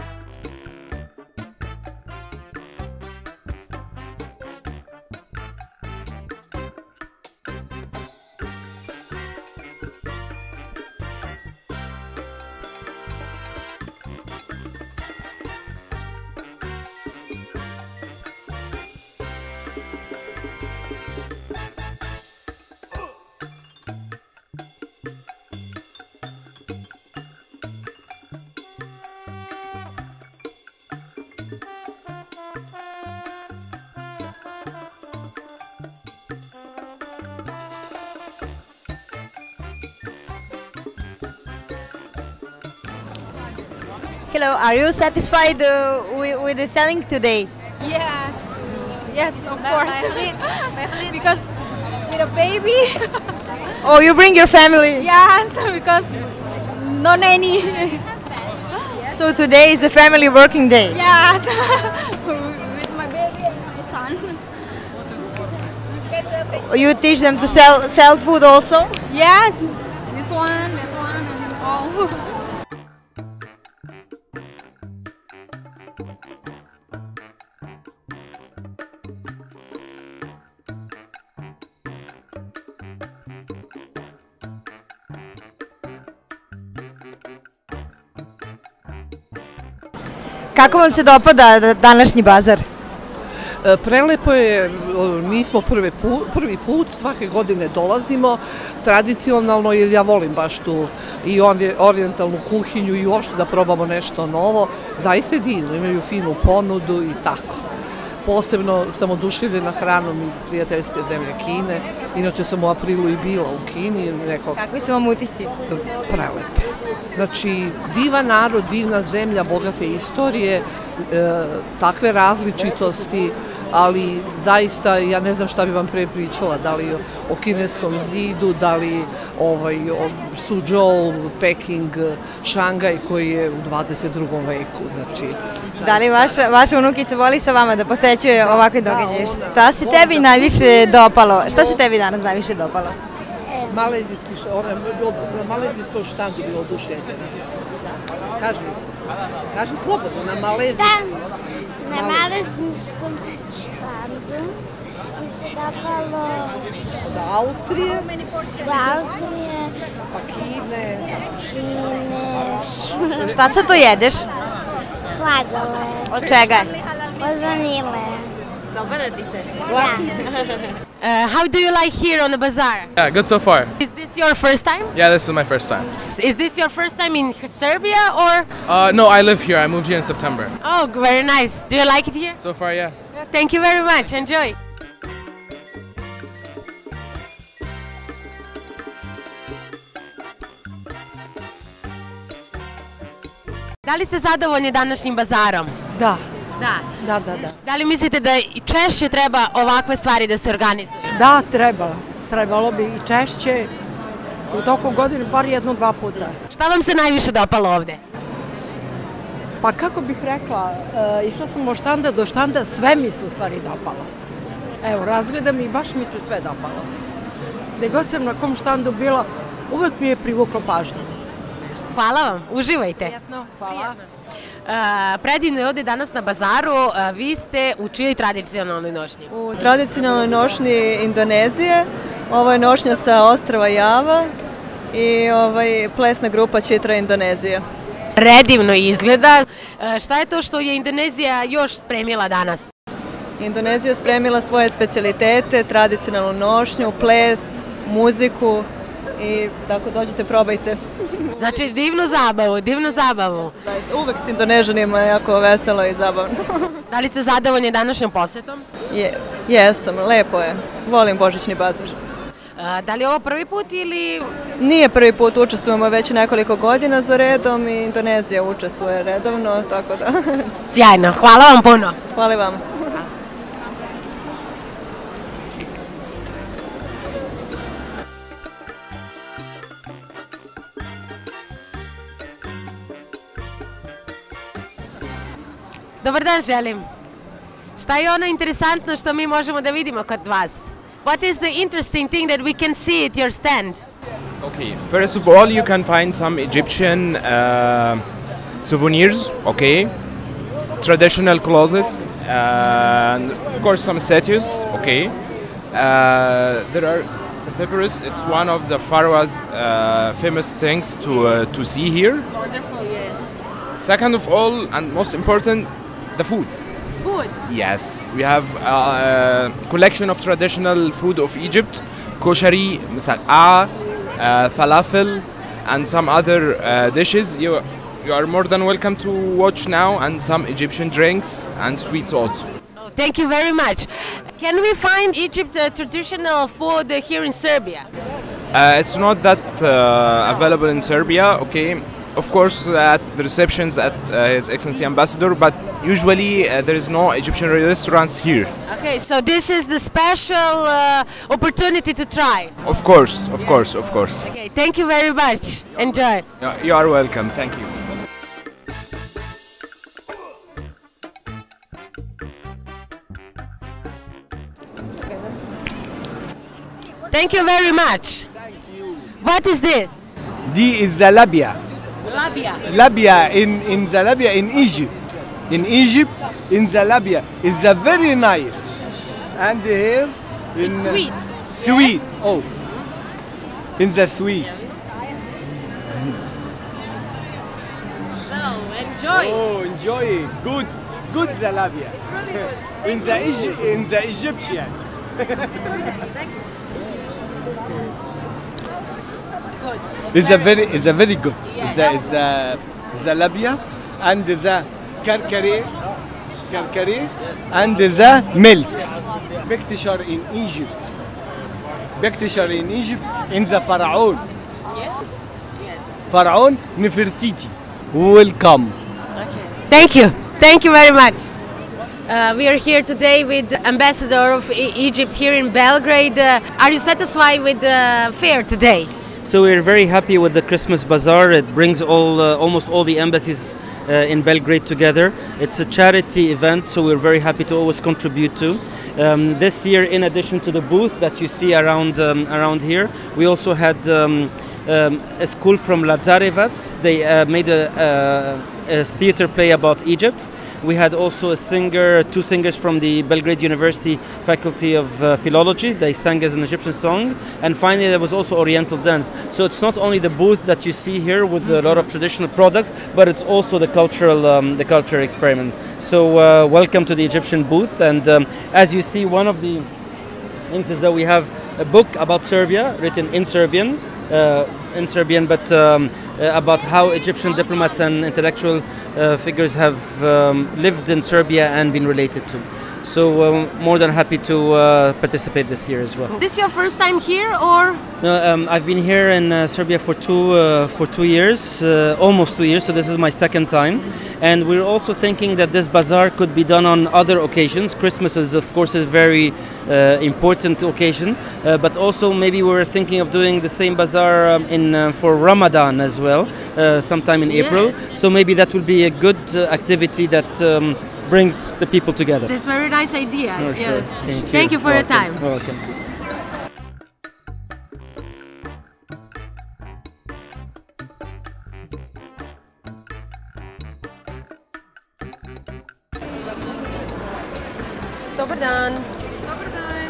Hello, are you satisfied uh, with, with the selling today?
Yes, yes, of course. Because with a baby.
Oh, you bring your family?
Yes, because no nanny.
So today is a family working day?
Yes, with my baby and my son.
You teach them to sell sell food also?
Yes, this one, that one, and all.
Kako vam se dopada današnji bazar?
Prelepo je, mi smo prvi put, prvi put, svake godine dolazimo, tradicionalno, jer ja volim baš tu i orijentalnu kuhinju i uopšte da probamo nešto novo. Zaista je divno, imaju finu ponudu i tako. Posebno sam oduševljena hranom iz prijateljske zemlje Kine. Inače sam u aprilu i bila u Kini. Neko...
Kakvi su vam utisci?
Prelepe. Znači, divan narod, divna zemlja, bogate istorije, e, takve različitosti, ali zaista ja ne znam šta bi vam pre pričala, da li o kineskom zidu, da li ovaj, o Suzhou, Peking, Šangaj koji je u dvadeset drugom veku. Znači,
da li vaša, vaša unukica voli sa vama da posećuje ovakve događaje? Šta se tebi najviše dopalo? Šta se tebi danas najviše dopalo?
Malezijski, ona na malezijskom štandu bila oduševljena. Kaži, kaži slobodno, na malezijskom.
Na malezijskom štandu mi se dopalo...
Od Austrije?
Od Austrije.
Pa Kine.
Kine.
Šta sad to jedeš?
Sladole.
Od čega?
Od vanile.
Dopada ti se?
Uh, how do you like here on the bazaar?
Yeah, good so far.
Is this your first time?
Yeah, this is my first time.
Is this your first time in Serbia or?
Uh, no, I live here. I moved here in September.
Oh, very nice. Do you like it here?
So far, yeah.
Thank you very much. Enjoy. Da li ste zadovoljni današnjim bazarom?
Da.
Da?
Da, da, da.
Da li mislite da i češće treba ovakve stvari da se organizuju?
Da, treba. Trebalo bi i češće. U toku godine bar jedno, dva puta.
Šta vam se najviše dopalo ovde?
Pa kako bih rekla, e, išla sam od štanda do štanda, sve mi se u stvari dopalo. Evo, razgledam i baš mi se sve dopalo. Gde god sam na kom štandu bila, uvek mi je privuklo pažnju.
Hvala vam, uživajte.
Prijetno, hvala.
Uh, predivno je ovde danas na bazaru, uh, vi ste u čijoj tradicionalnoj nošnji?
U tradicionalnoj nošnji Indonezije, ovo je nošnja sa ostrava Java i ovaj, plesna grupa Čitra Indonezija.
Predivno izgleda. Uh, šta je to što je Indonezija još spremila danas?
Indonezija spremila svoje specijalitete, tradicionalnu nošnju, ples, muziku i tako dođite, probajte.
Znači divnu zabavu, divnu zabavu.
Uvek s Indonežanima je jako veselo i zabavno.
Da li ste zadovoljni današnjom posetom?
Je, jesam, lepo je. Volim Božićni bazar.
A, da li je ovo prvi put ili...
Nije prvi put, učestvujemo već nekoliko godina za redom i Indonezija učestvuje redovno, tako da...
Sjajno, hvala vam puno.
Hvala vam.
Dobar dan želim. Šta je ono interesantno što mi možemo da vidimo kod vas? What is the interesting thing that we can see at your stand?
Okay, first of all, you can find some Egyptian uh, souvenirs, okay, traditional clothes, uh, and of course some statues, okay. Uh, there are the papyrus. It's one of the pharaoh's uh, famous things to uh, to see here.
Wonderful, yes.
Second of all, and most important, the food.
Food?
Yes, we have a collection of traditional food of Egypt, koshari, مسقعة, uh, falafel, and some other uh, dishes. You, you are more than welcome to watch now, and some Egyptian drinks and sweets also.
Oh, thank you very much. Can we find Egypt uh, traditional food uh, here in Serbia?
Uh, it's not that uh, available in Serbia, okay. Of course, at the receptions at uh, His Excellency Ambassador, but usually uh, there is no Egyptian restaurants here.
Okay, so this is the special uh, opportunity to try.
Of course, of course, of course.
Okay, thank you very much. Enjoy.
You are welcome. Thank you.
Thank you very much. What is this?
This is the labia.
Labia.
Labia in, in the labia in Egypt. In Egypt, in the labia is the very nice. And here in
It's sweet.
Sweet.
Yes.
Oh. In the sweet.
So enjoy.
Oh, enjoy. Good. good zalabia. In the Egy- in the Egyptian. It's a very, it's a very good. It's a, it's a zalabia and the karkari, karkari and the milk. Picture in Egypt. Picture in Egypt in the Pharaoh. Pharaoh Nefertiti. Welcome.
Thank you. Thank you very much. Uh, we are here today with the ambassador of e Egypt here in Belgrade. Uh, are you satisfied with the fair today?
So we're very happy with the Christmas Bazaar. It brings all, uh, almost all the embassies uh, in Belgrade together. It's a charity event, so we're very happy to always contribute to. Um, this year, in addition to the booth that you see around um, around here, we also had um, um, a school from Lazarevac. They uh, made a, a, a theater play about Egypt. We had also a singer, two singers from the Belgrade University Faculty of uh, Philology. They sang as an Egyptian song. And finally, there was also Oriental dance. So it's not only the booth that you see here with a lot of traditional products, but it's also the cultural, um, the cultural experiment. So uh, welcome to the Egyptian booth. And um, as you see, one of the things is that we have a book about Serbia, written in Serbian, uh, in Serbian, but um, uh, about how Egyptian diplomats and intellectual uh, figures have um, lived in Serbia and been related to. So um, more than happy to uh, participate this year as well.
This your first time here, or?
No, um, I've been here in uh, Serbia for two uh, for two years, uh, almost two years. So this is my second time, and we're also thinking that this bazaar could be done on other occasions. Christmas is, of course, a very uh, important occasion, uh, but also maybe we're thinking of doing the same bazaar um, in uh, for Ramadan as well, uh, sometime in
Yes.
April. So maybe that will be a good uh, activity that um, brings the people together.
That's a very nice idea.
Oh, sure.
Yes.
Thank you.
Thank you for your
Welcome.
time.
Welcome.
Dobar dan. Dobar dan.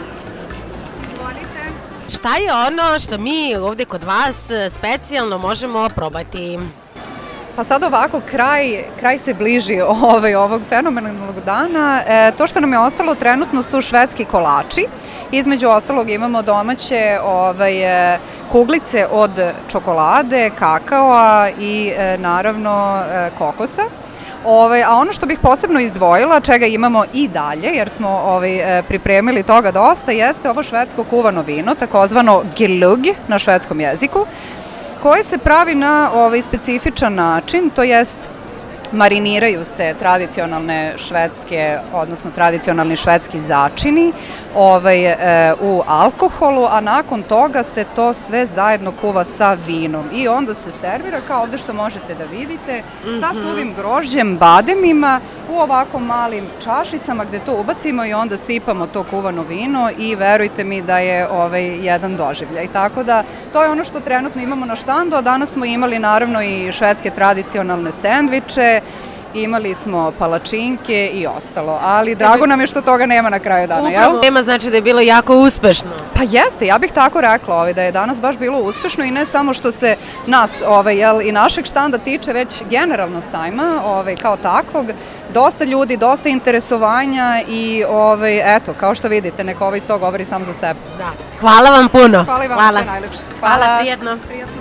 Šta je ono što mi ovdje kod vas e, specijalno možemo probati?
Pa sad ovako, kraj, kraj se bliži ovaj, ovog fenomenalnog dana. E, to što nam je ostalo trenutno su švedski kolači. Između ostalog imamo domaće ovaj, e, kuglice od čokolade, kakaoa i e, naravno e, kokosa. Ove, a ono što bih posebno izdvojila, čega imamo i dalje, jer smo ovaj, pripremili toga dosta, jeste ovo švedsko kuvano vino, takozvano glögg na švedskom jeziku, koje se pravi na ovaj, specifičan način, to jest mariniraju se tradicionalne švedske, odnosno tradicionalni švedski začini ovaj, e, u alkoholu, a nakon toga se to sve zajedno kuva sa vinom i onda se servira kao ovde što možete da vidite, sa suvim grožđem, bademima, u ovako malim čašicama gde to ubacimo i onda sipamo to kuvano vino i verujte mi da je ovaj, jedan doživljaj. Tako da to je ono što trenutno imamo na štandu, a danas smo imali naravno i švedske tradicionalne sendviče, imali smo palačinke i ostalo, ali drago nam je što toga nema na kraju dana, jel?
Upravo nema, znači da je bilo jako uspešno.
Pa jeste, ja bih tako rekla ovaj, da je danas baš bilo uspešno i ne samo što se nas ovaj, jel, i našeg štanda tiče, već generalno sajma ovaj, kao takvog. Dosta ljudi, dosta interesovanja i ovaj, eto, kao što vidite, neko ovaj sto govori samo za sebe.
Da. Hvala vam puno.
Hvala i vam
Hvala.
sve najlepše.
Hvala, prijetno.
Prijetno.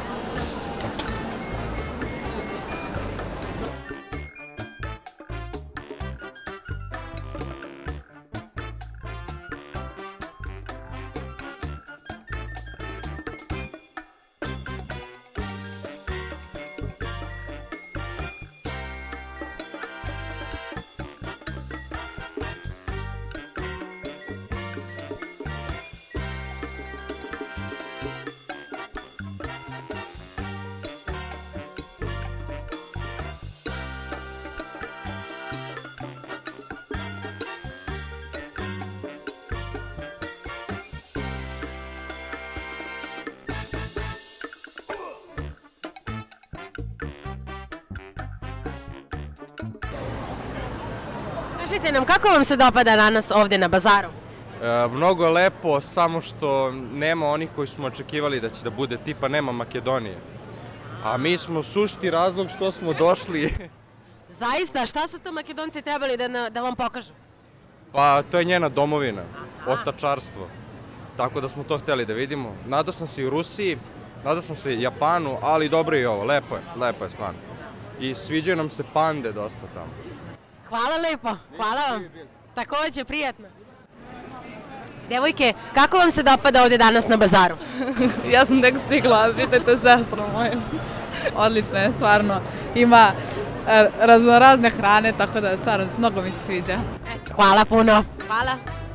Kažite nam, kako vam se dopada danas ovdje na bazaru?
E, mnogo je lepo, samo što nema onih koji smo očekivali da će da bude, tipa nema Makedonije. A mi smo sušti razlog što smo došli
Zaista, šta su to Makedonci trebali da, da vam pokažu?
Pa to je njena domovina, otačarstvo. Tako da smo to hteli da vidimo. Nadao sam se i u Rusiji, nadao sam se i Japanu, ali dobro je i ovo, lepo je, lepo je stvarno. I sviđaju nam se pande dosta tamo.
Hvala lepo, hvala vam. Takođe, prijatno. Devojke, kako vam se dopada ovdje danas na bazaru?
Ja sam tek stigla, pitajte sestru moju. Odlično je, stvarno. Ima raznorazne hrane, tako da stvarno mnogo mi se sviđa.
Hvala puno. Hvala.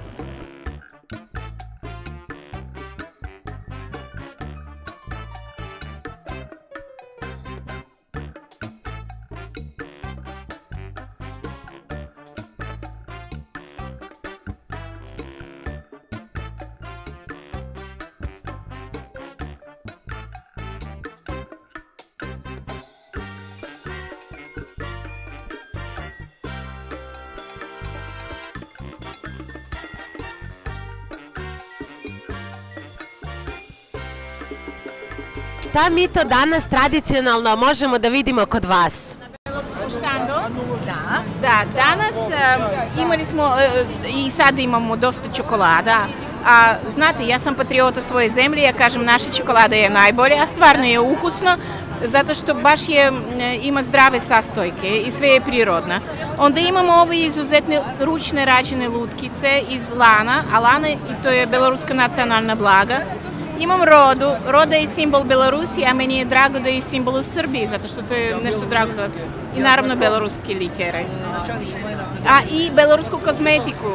Šta mi to danas tradicionalno možemo da vidimo kod vas?
Na Belorusskom štandu? Da. Da, danas uh, imali smo uh, i sad imamo dosta čokolada. A znate, ja sam patriota svoje zemlje, ja kažem naša čokolada je najbolja, a stvarno je ukusno, zato što baš je, ima zdrave sastojke i sve je prirodno. Onda imamo ove izuzetne ručne rađene lutkice iz lana, a lana i to je beloruska nacionalna blaga. Imam rodu, roda je simbol Belorusije, a meni je drago da je i simbol u Srbiji, zato što to je nešto drago za vas. I naravno beloruski likere. A i belorusku kozmetiku.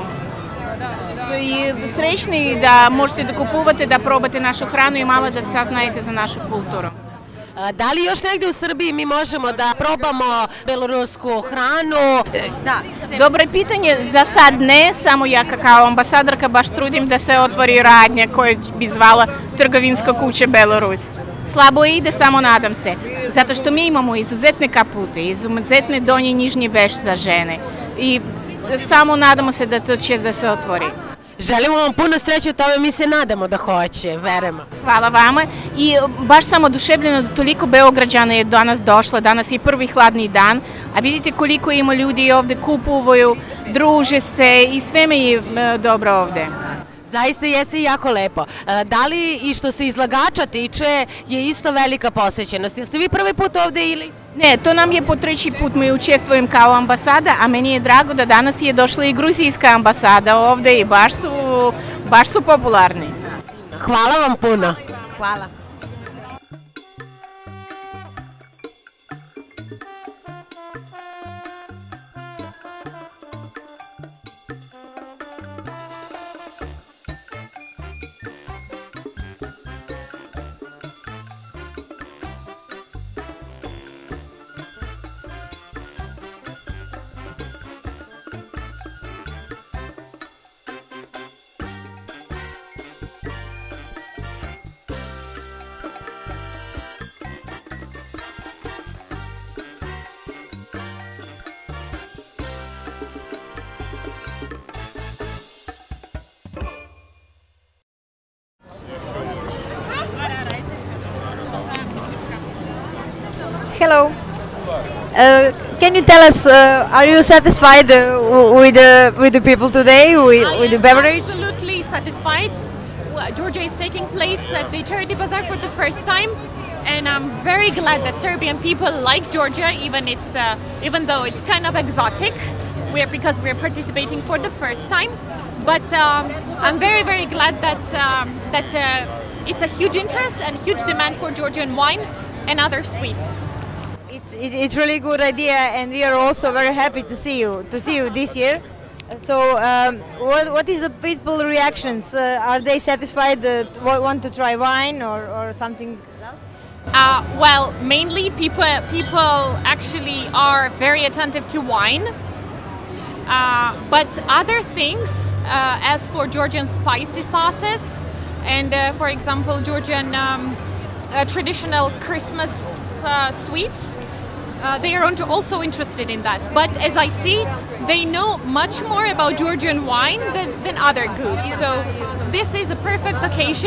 I srećni da možete da kupuvate, da probate našu hranu i malo da saznajete za našu kulturu.
Da li još negdje u Srbiji mi možemo da probamo belorusku hranu?
Da. Dobro je pitanje, za sad ne, samo ja kao ambasadorka baš trudim da se otvori radnja koja bi zvala Trgovinska kuća Belorus. Slabo ide, samo nadam se, zato što mi imamo izuzetne kapute, izuzetne donje i nižnji veš za žene i samo nadamo se da to će da se otvori.
Želimo vam puno sreće u tome, mi se nadamo da hoće, verujemo.
Hvala vama i baš sam oduševljena da toliko Beograđana je danas došla, danas je prvi hladni dan, a vidite koliko ima ljudi ovde kupuju, druže se i sve mi je dobro ovde.
Zaista jeste jako lepo. Da li i što se izlagača tiče je isto velika posjećenost? Jeste vi prvi put ovde ili?
Ne, to nam je po treći put, mi učestvujem kao ambasada, a meni je drago da danas je došla i gruzijska ambasada ovde i baš su, baš su popularni.
Hvala vam puno. Hvala.
Hello. Uh, can you tell us, uh, are you satisfied uh, with the with the people today, with, with the beverage?
Absolutely satisfied. Georgia is taking place at the Charity Bazaar for the first time, and I'm very glad that Serbian people like Georgia, even it's uh, even though it's kind of exotic. We're because we're participating for the first time, but um, I'm very very glad that um, that uh, it's a huge interest and huge demand for Georgian wine and other sweets.
It's, it's really good idea, and we are also very happy to see you to see you this year. So, um, what what is the people reactions? Uh, are they satisfied? Uh, want to try wine or, or something else?
Uh, well, mainly people people actually are very attentive to wine, uh, but other things, uh, as for Georgian spicy sauces, and uh, for example, Georgian um, uh, traditional Christmas uh, sweets. Uh, they are also interested in that, but as I see, they know much more about Georgian wine than, than other goods. So this is a perfect occasion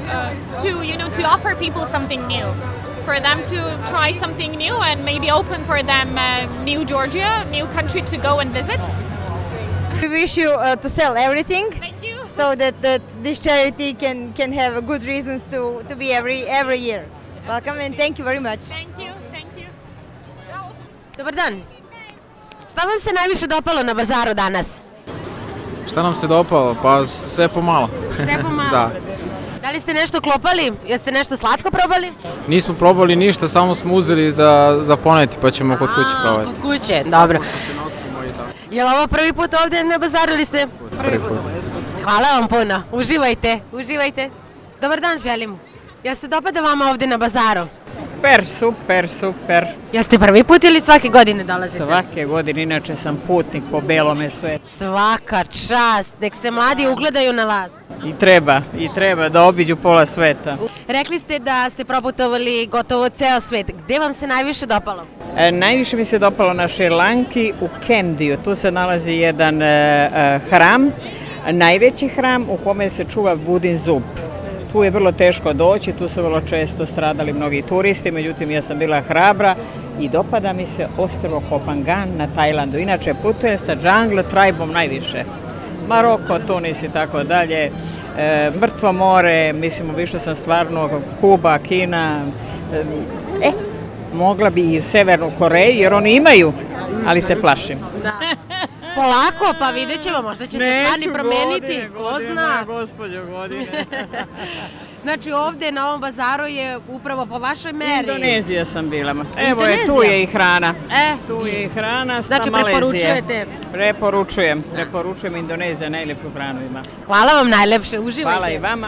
uh, to you know to offer people something new, for them to try something new and maybe open for them uh, new Georgia, new country to go and visit.
We wish you uh, to sell everything. Thank you. So that, that this charity can can have good reasons to to be every every year. Welcome and thank you very much.
Thank you, thank you.
Dobar dan. Šta vam se najviše dopalo na bazaru danas?
Šta nam se dopalo? Pa sve pomalo.
Sve pomalo?
Da.
Da li ste nešto klopali? Jeste nešto slatko probali?
Nismo probali ništa, samo smo uzeli da, za poneti pa ćemo kod kuće probati.
Kod kuće, dobro. Je li ovo prvi put ovdje na bazaru ili ste?
Prvi put.
Hvala vam puno. Uživajte, uživajte. Dobar dan želim. Ja se dopada vama ovdje na bazaru?
Super, super, super.
Jeste prvi put ili svake godine dolazite?
Svake godine, inače sam putnik po belome svetu.
Svaka čast, nek se mladi ugledaju na vas.
I treba, i treba da obiđu pola sveta.
Rekli ste da ste proputovali gotovo ceo svet. Gde vam se najviše dopalo?
E, najviše mi se dopalo na Šrilanki u Kendiju. Tu se nalazi jedan e, hram, najveći hram u kome se čuva Budin zub. Tu je vrlo teško doći, tu su vrlo često stradali mnogi turisti, međutim ja sam bila hrabra i dopada mi se ostrvo Koh Phangan na Tajlandu. Inače putuje sa Jungle Tribe-om najviše. Maroko, Tunis i tako dalje, e, Mrtvo more, mislim više sam stvarno Kuba, Kina, e, mogla bi i u Severnu Koreju jer oni imaju, ali se plašim.
Da. Polako, pa vidjet ćemo, možda će se stvari promeniti, ko zna.
Gospođo, godine.
Znači ovdje na ovom bazaru je upravo po vašoj meri.
Indonezija sam bila. Evo je, tu je i hrana.
E,
tu je i hrana sa
znači,
Malezije.
preporučujete?
Preporučujem, preporučujem Indonezija, najljepšu hranu ima.
Hvala vam najlepše, uživajte.
Hvala i vama.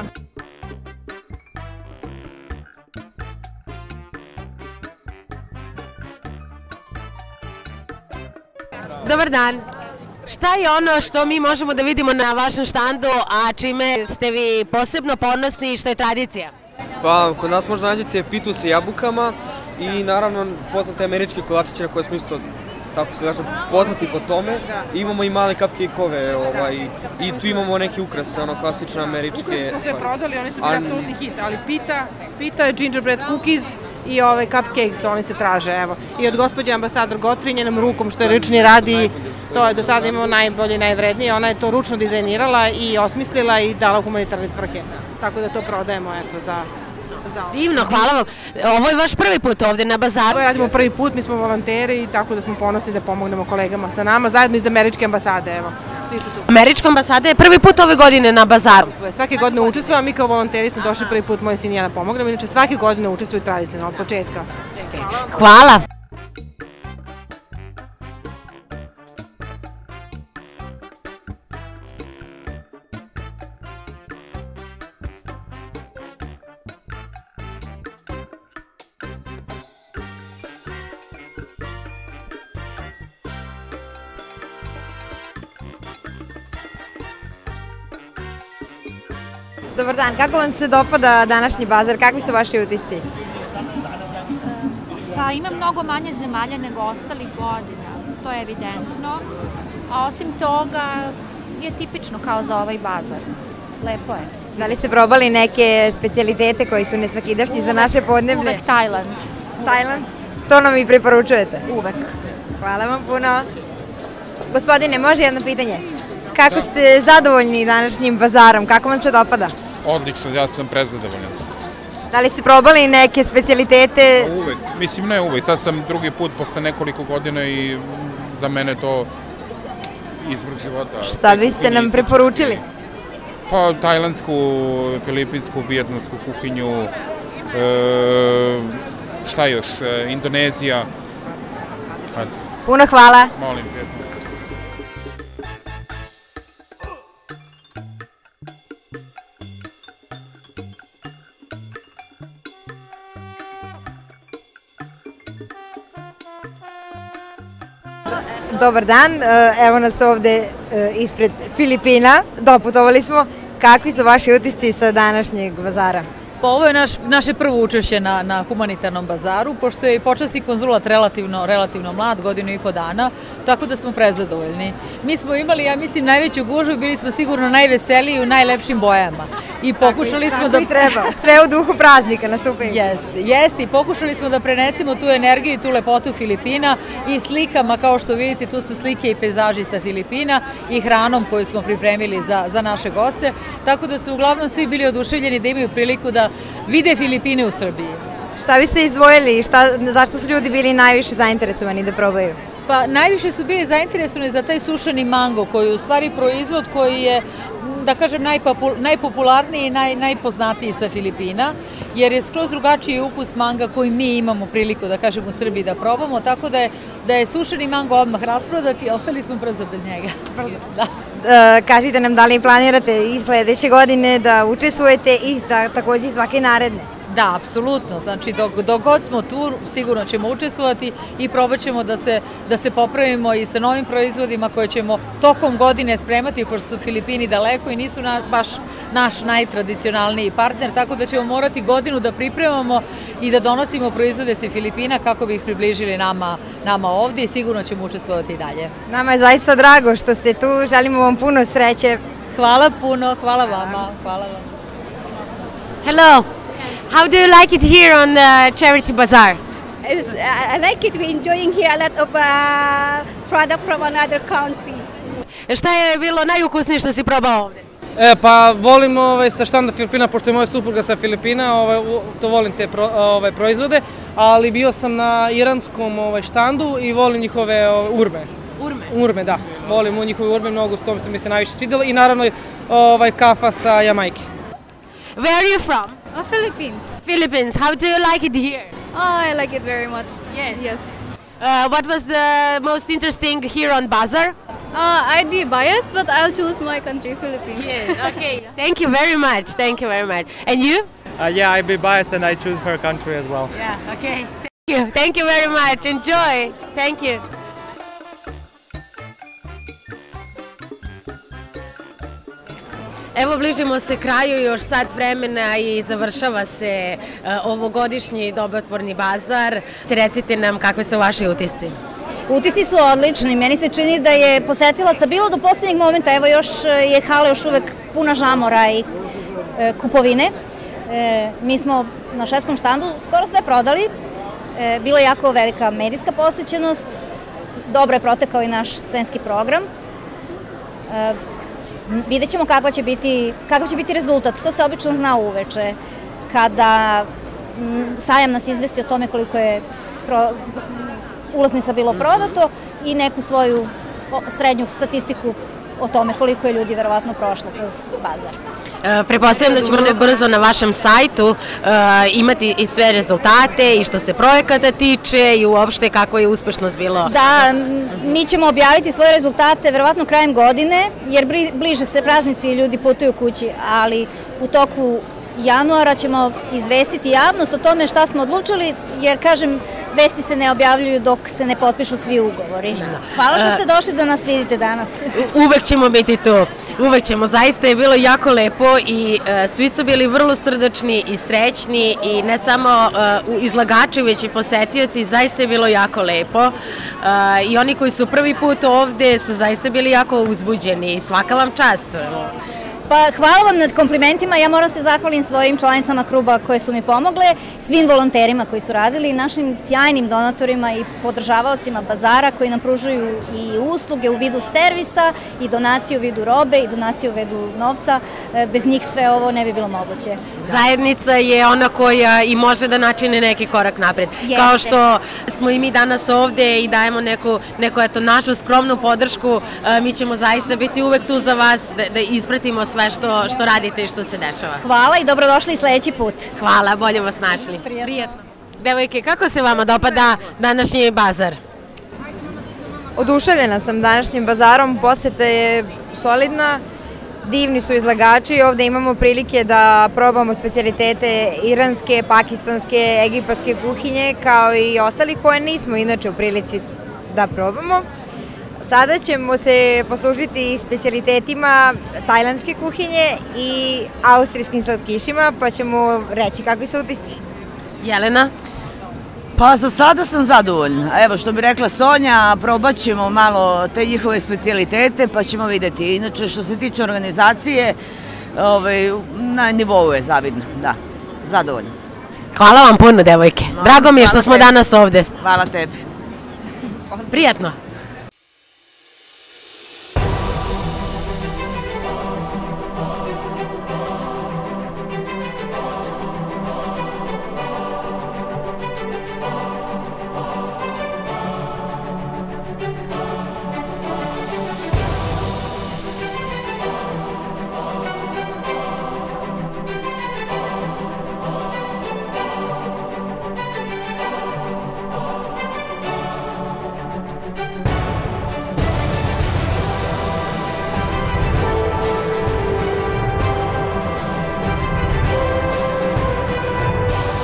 Dobar dan. Šta je ono što mi možemo da vidimo na vašem štandu, a čime ste vi posebno ponosni i što je tradicija?
Pa, kod nas možda nađete pitu sa jabukama i naravno poznate američke kolačiće na koje smo isto, tako kažem, poznati po tome. I imamo i male cupcake-ove ovaj, i tu imamo neke ukrase, ono klasične američke
stvari. Ukrase smo sve prodali, oni su bili
An...
apsolutni hit, ali pita, pita je gingerbread cookies i ove cupcakes, oni se traže, evo. I od gospođe ambasador Godfrey njenom rukom što je ručni radi, to je do sada imao najbolje i najvrednije, ona je to ručno dizajnirala i osmislila i dala u humanitarne svrhe. Tako da to prodajemo, eto, za...
Divno, hvala vam. Ovo je vaš prvi put ovdje na bazaru?
Ovo radimo prvi put, mi smo volonteri i tako da smo ponosni da pomognemo kolegama sa nama, zajedno iz američke ambasade, evo. Svi su tu.
Američka ambasada je prvi put ove godine na bazaru?
Svake godine učestvujemo, mi kao volonteri smo došli prvi put, moj sin i ja da pomognemo, inače svake godine učestvuju tradicionalno od početka.
Hvala.
Dobar dan, kako vam se dopada današnji bazar, kakvi su vaši utisci?
Pa ima mnogo manje zemalja nego ostalih godina, to je evidentno, a osim toga je tipično kao za ovaj bazar, lepo je.
Da li ste probali neke specijalitete koji su nesvakidašnji za naše podneblje?
Uvek Tajland.
Tajland? To nam i preporučujete?
Uvek.
Hvala vam puno. Gospodine, može jedno pitanje? Kako ste zadovoljni današnjim bazarom? Kako vam se dopada?
Odlično, ja sam prezadovoljan.
Da li ste probali neke specijalitete?
Uvek, mislim ne uvek, sad sam drugi put posle nekoliko godina i za mene to izvor života.
Šta biste nam preporučili?
Pa tajlandsku, filipinsku, vijetnamsku kuhinju, šta još, Indonezija.
Puno hvala.
Molim te.
Dobar dan, evo nas ovde ispred Filipina, doputovali smo. Kakvi su vaši utisci sa današnjeg bazara?
Pa ovo je naš, naše prvo učešće na, na humanitarnom bazaru, pošto je počasni konzulat relativno, relativno mlad, godinu i po dana, tako da smo prezadovoljni. Mi smo imali, ja mislim, najveću gužvu, bili smo sigurno najveseliji u najlepšim bojama. I pokušali smo da...
Tako i treba, sve u duhu praznika nastupaju.
Jeste, jeste i pokušali smo da prenesemo tu energiju i tu lepotu Filipina i slikama, kao što vidite, tu su slike i pejzaži sa Filipina i hranom koju smo pripremili za, za naše goste, tako da su uglavnom svi bili oduševljeni da imaju priliku da vide Filipine u Srbiji.
Šta biste izdvojili i šta, zašto su ljudi bili najviše zainteresovani da probaju?
Pa najviše su bili zainteresovani za taj sušeni mango koji je u stvari proizvod koji je, da kažem, najpopularniji i naj, najpoznatiji sa Filipina, jer je skroz drugačiji ukus manga koji mi imamo priliku, da kažem, u Srbiji da probamo, tako da je, da je sušeni mango odmah rasprodati, ostali smo brzo bez njega. Brzo. Da.
E, kažite nam da li planirate i sledeće godine da učestvujete i da, takođe i svake naredne?
Da, apsolutno. Znači, dok, dok god smo tu, sigurno ćemo učestvovati i probat ćemo da se, da se popravimo i sa novim proizvodima koje ćemo tokom godine spremati, pošto su Filipini daleko i nisu na, baš naš najtradicionalniji partner, tako da ćemo morati godinu da pripremamo i da donosimo proizvode sa Filipina kako bi ih približili nama, nama ovdje i sigurno ćemo učestvovati i dalje.
Nama je zaista drago što ste tu, želimo vam puno sreće.
Hvala puno, hvala vama. Hvala vam.
Hello. How do you like it here on the Charity Bazaar?
It's, I like it. We're enjoying here a lot of uh, product from another country.
Šta je bilo najukusnije što si probao ovdje?
E, pa volim ovaj, sa štanda Filipina, pošto je moja supruga sa Filipina, ovaj, to volim te pro, ovaj, proizvode, ali bio sam na iranskom ovaj, štandu i volim njihove ovaj, urme.
Urme?
Urme, da. Volim u njihove urme, mnogo s tom mi se najviše svidjelo i naravno ovaj, kafa sa Jamajke.
Where are you from?
Oh, Philippines.
Philippines. How do you like it here?
Oh, I like it very much.
Yes.
Yes.
Uh, what was the most interesting here on Bazaar?
Uh, I'd be biased, but I'll choose my country, Philippines.
Yes. Okay. Thank you very much. Thank you very much. And you?
Uh, yeah, I'd be biased, and I choose her country as well.
Yeah. Okay. Thank you. Thank you very much. Enjoy. Thank you. Evo, bližimo se kraju, još sat vremena i završava se uh, ovogodišnji dobrotvorni bazar. Recite nam kakve su vaši utisci?
Utisci su odlični. Meni se čini da je posetilaca bilo do posljednjeg momenta. Evo još je hala još uvek puna žamora i e, kupovine. E, mi smo na švedskom štandu skoro sve prodali. E, bila je jako velika medijska posjećenost. Dobro je protekao i naš scenski program. E, Vidjet ćemo kakav će biti, kakav će biti rezultat. To se obično zna uveče, kada sajam nas izvesti o tome koliko je pro, ulaznica bilo prodato i neku svoju srednju statistiku o tome koliko je ljudi verovatno prošlo kroz bazar.
E, Prepostavljam da ćemo neko brzo na vašem sajtu e, imati i sve rezultate i što se projekata tiče i uopšte kako je uspešnost bilo.
Da, mi ćemo objaviti svoje rezultate verovatno krajem godine, jer bliže se praznici i ljudi putuju kući, ali u toku januara ćemo izvestiti javnost o tome šta smo odlučili, jer, kažem, vesti se ne objavljuju dok se ne potpišu svi ugovori. Hvala što ste došli da nas vidite danas.
Uvek ćemo biti tu. Uvek ćemo. Zaista je bilo jako lepo i uh, svi su bili vrlo srdačni i srećni i ne samo uh, izlagači, već i posetioci. Zaista je bilo jako lepo. Uh, I oni koji su prvi put ovde su zaista bili jako uzbuđeni. Svaka vam čast.
Pa hvala vam na komplimentima, ja moram se zahvalim svojim članicama kluba koje su mi pomogle, svim volonterima koji su radili, našim sjajnim donatorima i podržavaocima bazara koji nam pružuju i usluge u vidu servisa i donacije u vidu robe i donacije u vidu novca. Bez njih sve ovo ne bi bilo moguće.
Zajednica je ona koja i može da načine neki korak napred.
Jeste.
Kao što smo i mi danas ovde i dajemo neku, neku eto, našu skromnu podršku, mi ćemo zaista biti uvek tu za vas da, da ispratimo sve što, što radite i što se dešava.
Hvala i dobrodošli i sledeći put.
Hvala, bolje vas našli. Prijetno. Devojke, kako se vama dopada današnji bazar?
Oduševljena sam današnjim bazarom, poseta je solidna, divni su izlagači, ovde imamo prilike da probamo specijalitete iranske, pakistanske, egipatske kuhinje, kao i ostali koje nismo inače u prilici da probamo. Sada ćemo se poslužiti specijalitetima tajlandske kuhinje i austrijskim slatkišima, pa ćemo reći kakvi su utisci.
Jelena?
Pa za sada sam zadovoljna. Evo što bi rekla Sonja, probat ćemo malo te njihove specijalitete pa ćemo vidjeti. Inače što se tiče organizacije, ovaj, na nivou je zavidno, da. Zadovoljna sam.
Hvala vam puno, devojke. Drago mi je što smo danas ovde.
Hvala tebi.
Prijatno.